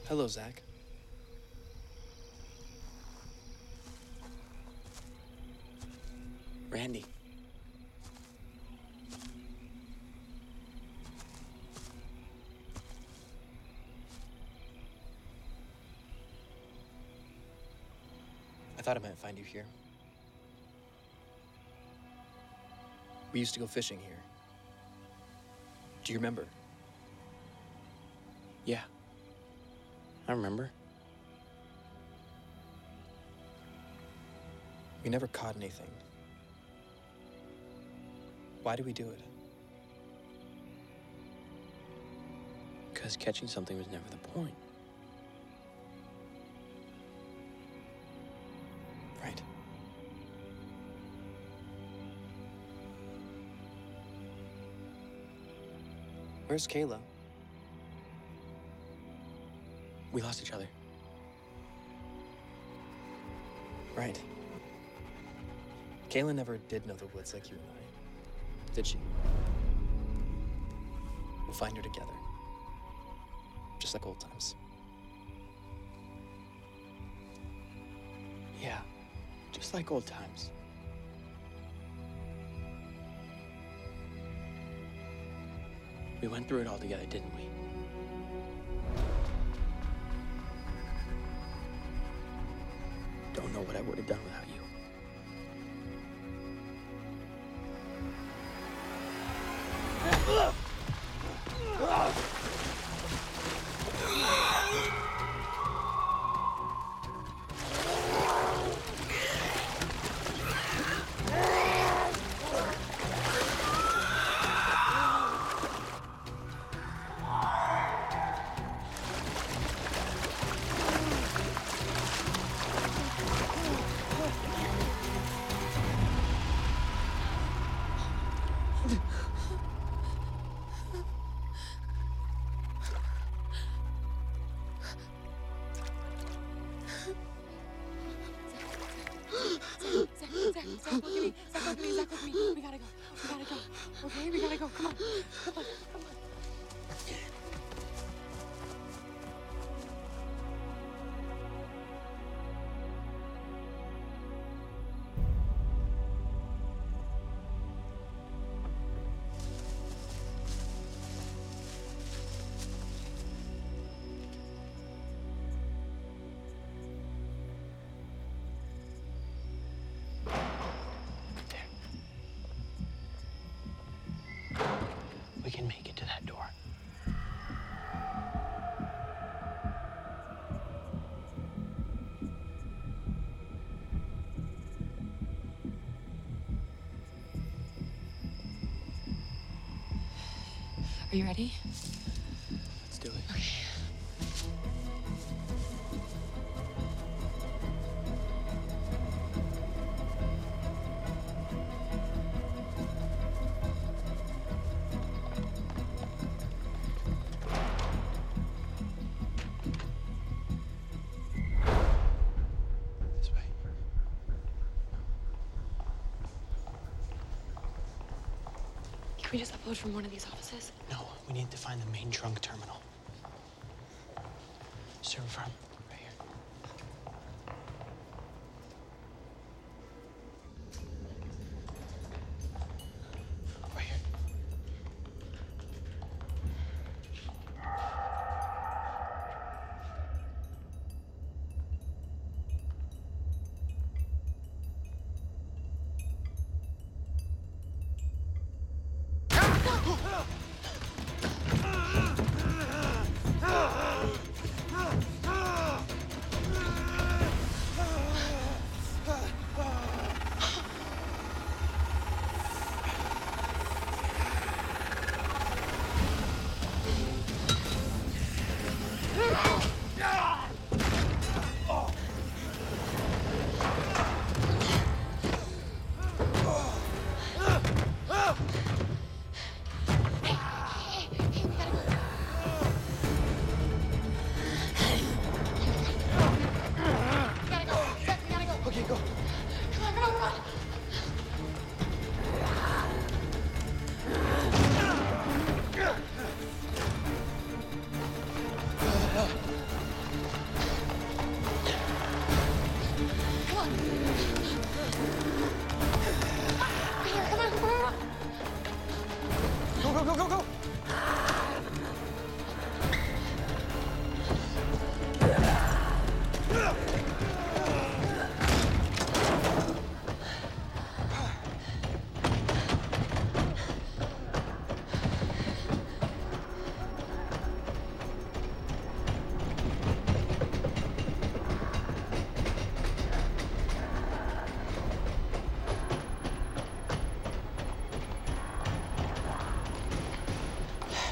Hello, Zach. Randy. I thought I might find you here. We used to go fishing here. Do you remember? Yeah. I remember. We never caught anything. Why do we do it? Because catching something was never the point. Right. Where's Kayla? We lost each other. Right. Kayla never did know the woods like you and I, did she? We'll find her together. Just like old times. Yeah, just like old times. We went through it all together, didn't we? Don't know what I would have done without you. Zach, look at me. Zach, look at me. Zach, look at me. We gotta go. We gotta go. Okay, we gotta go. Come on. Come on. Come on. We can make it to that door. Are you ready? Let's do it. Okay. This way. Can we just upload from one of these offices? No, we need to find the main trunk terminal. Server farm, right here. Right here.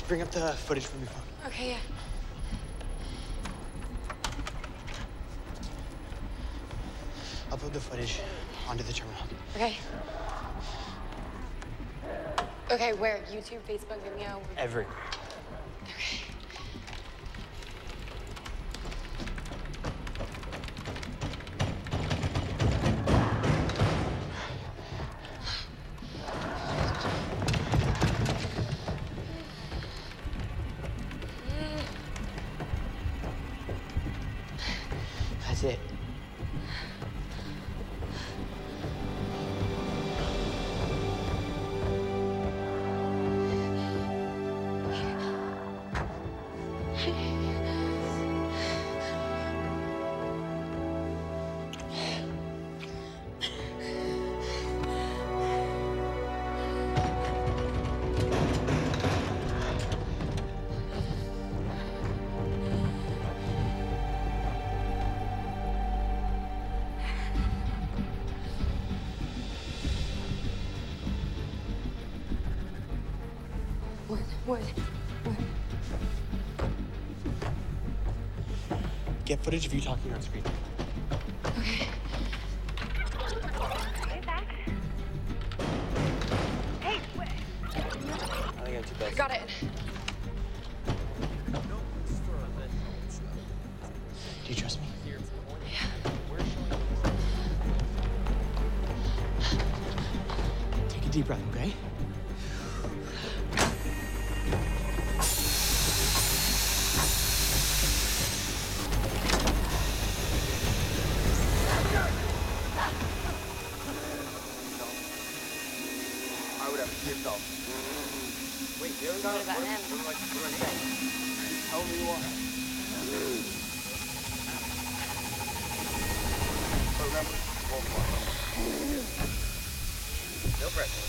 Bring up the footage from your phone. Okay, yeah. Upload the footage onto the terminal. Okay. Okay, where? YouTube, Facebook, Vimeo? Everywhere. Okay. That's it. What? Get footage of you talking on screen. Okay. Hey, wait. I think I'm too bad. Got it. Do you trust me? Take a deep breath, okay? I would have to yourself. Wait, you haven't got What about him? What do I say? Tell me why. Remember, no pressure.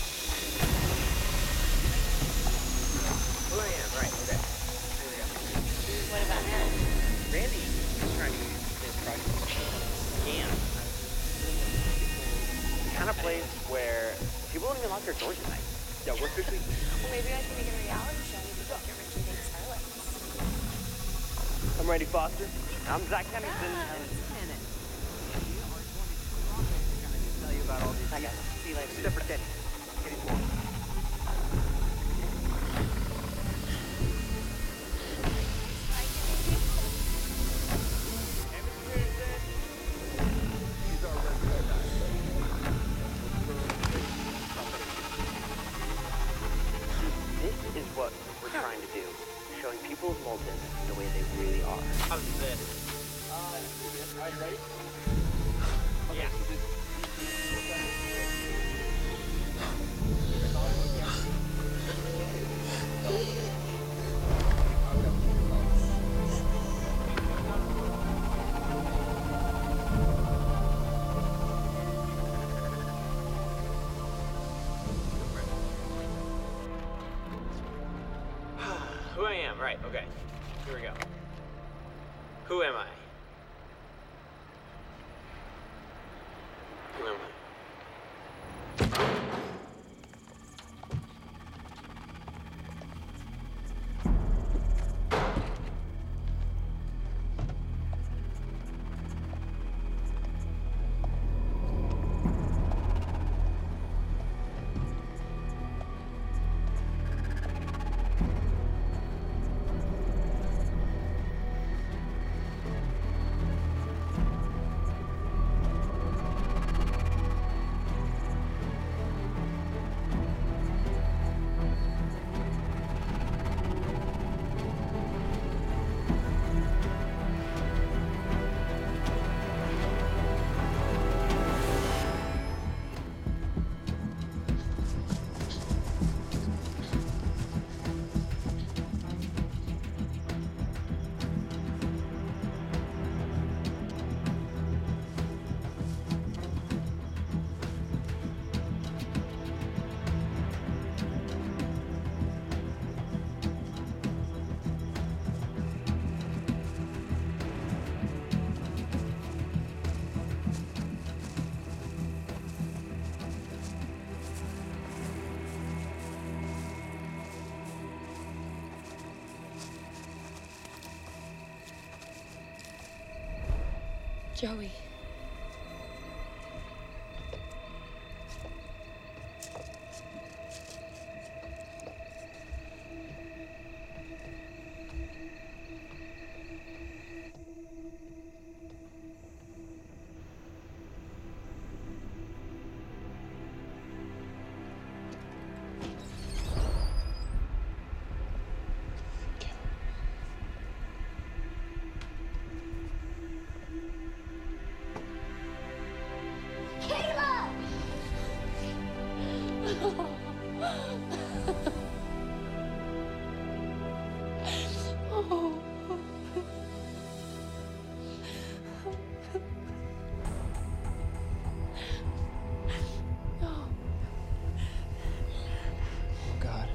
Who I am, right, okay. Here we go. What about him? Randy is trying to use this project as a scam. The kind of place where people don't even lock their doors at night. Yeah, we're officially. Well, maybe I can make it a reality show and you can get rich and date starlets. I'm Randy Foster. I'm Zach Hemmington. Tell you about all these. I got it. See you later. Except for Denny. Kenny's one. This is what we're trying to do. Showing people of Molten the way they really are. How's this? Are you ready? Yeah. Who I am, right, okay. Here we go. Who am I? Who am I? Joey. Oh, God.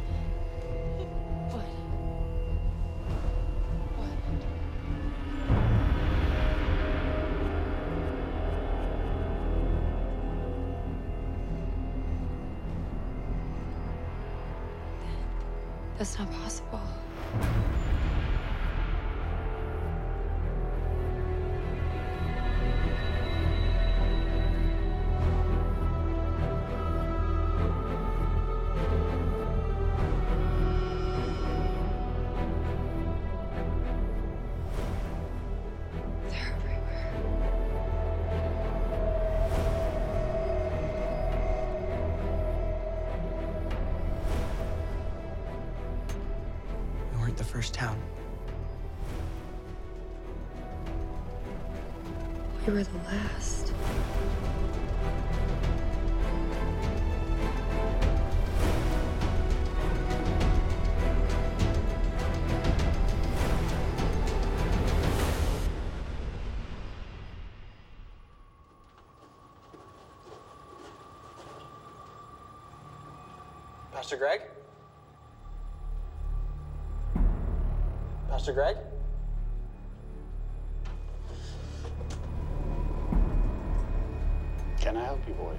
That's not possible. We weren't the first town. We were the last. Pastor Greg? Pastor Greg? Can I help you, boys?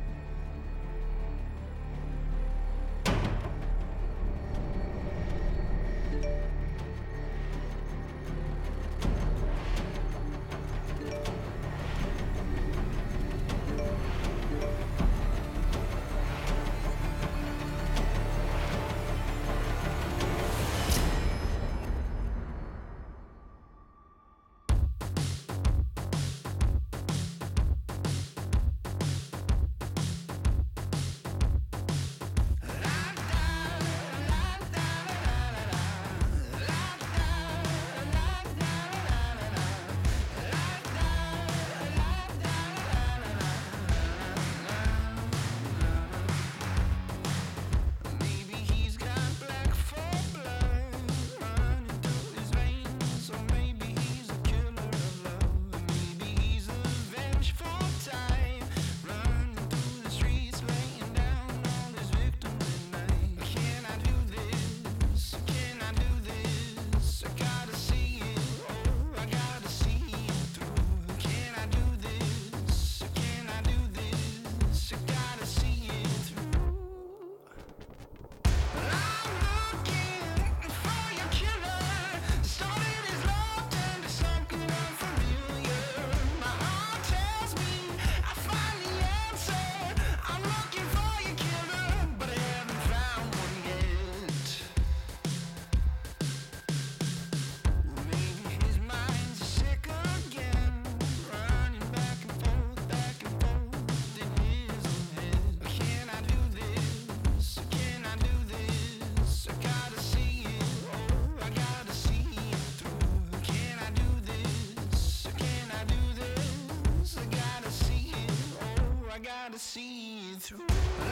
to see you through.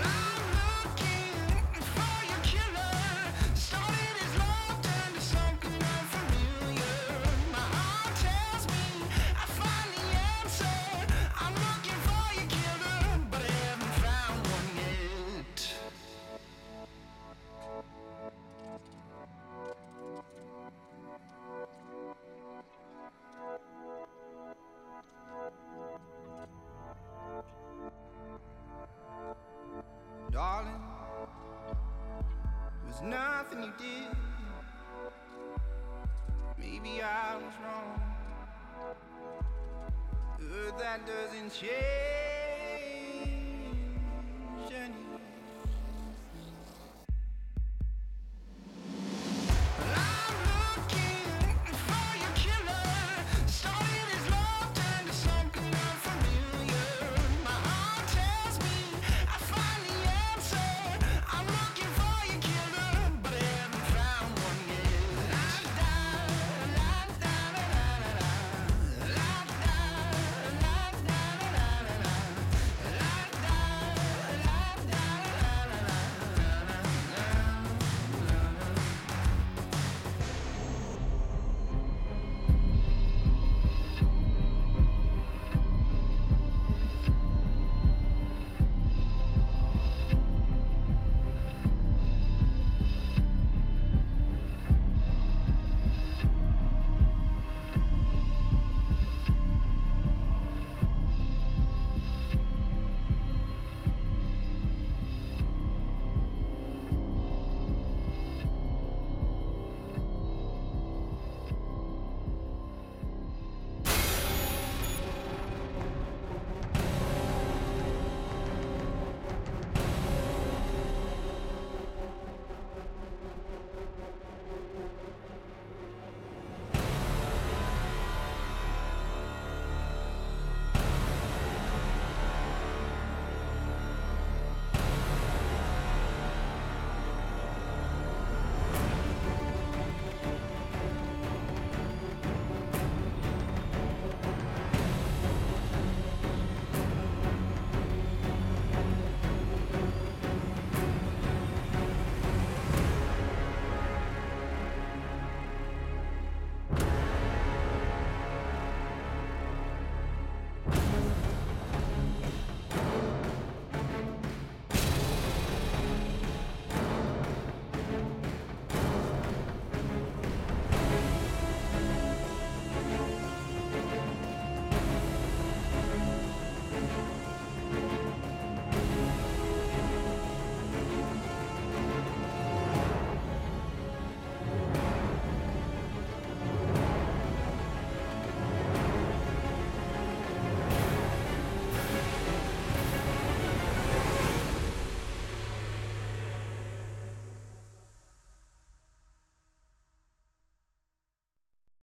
I'm looking for your killer. Started as love, turned to something unfamiliar. My heart tells me I find the answer. I'm looking for your killer, but I haven't found one yet. Darling, there was nothing you did. Maybe I was wrong. that doesn't change.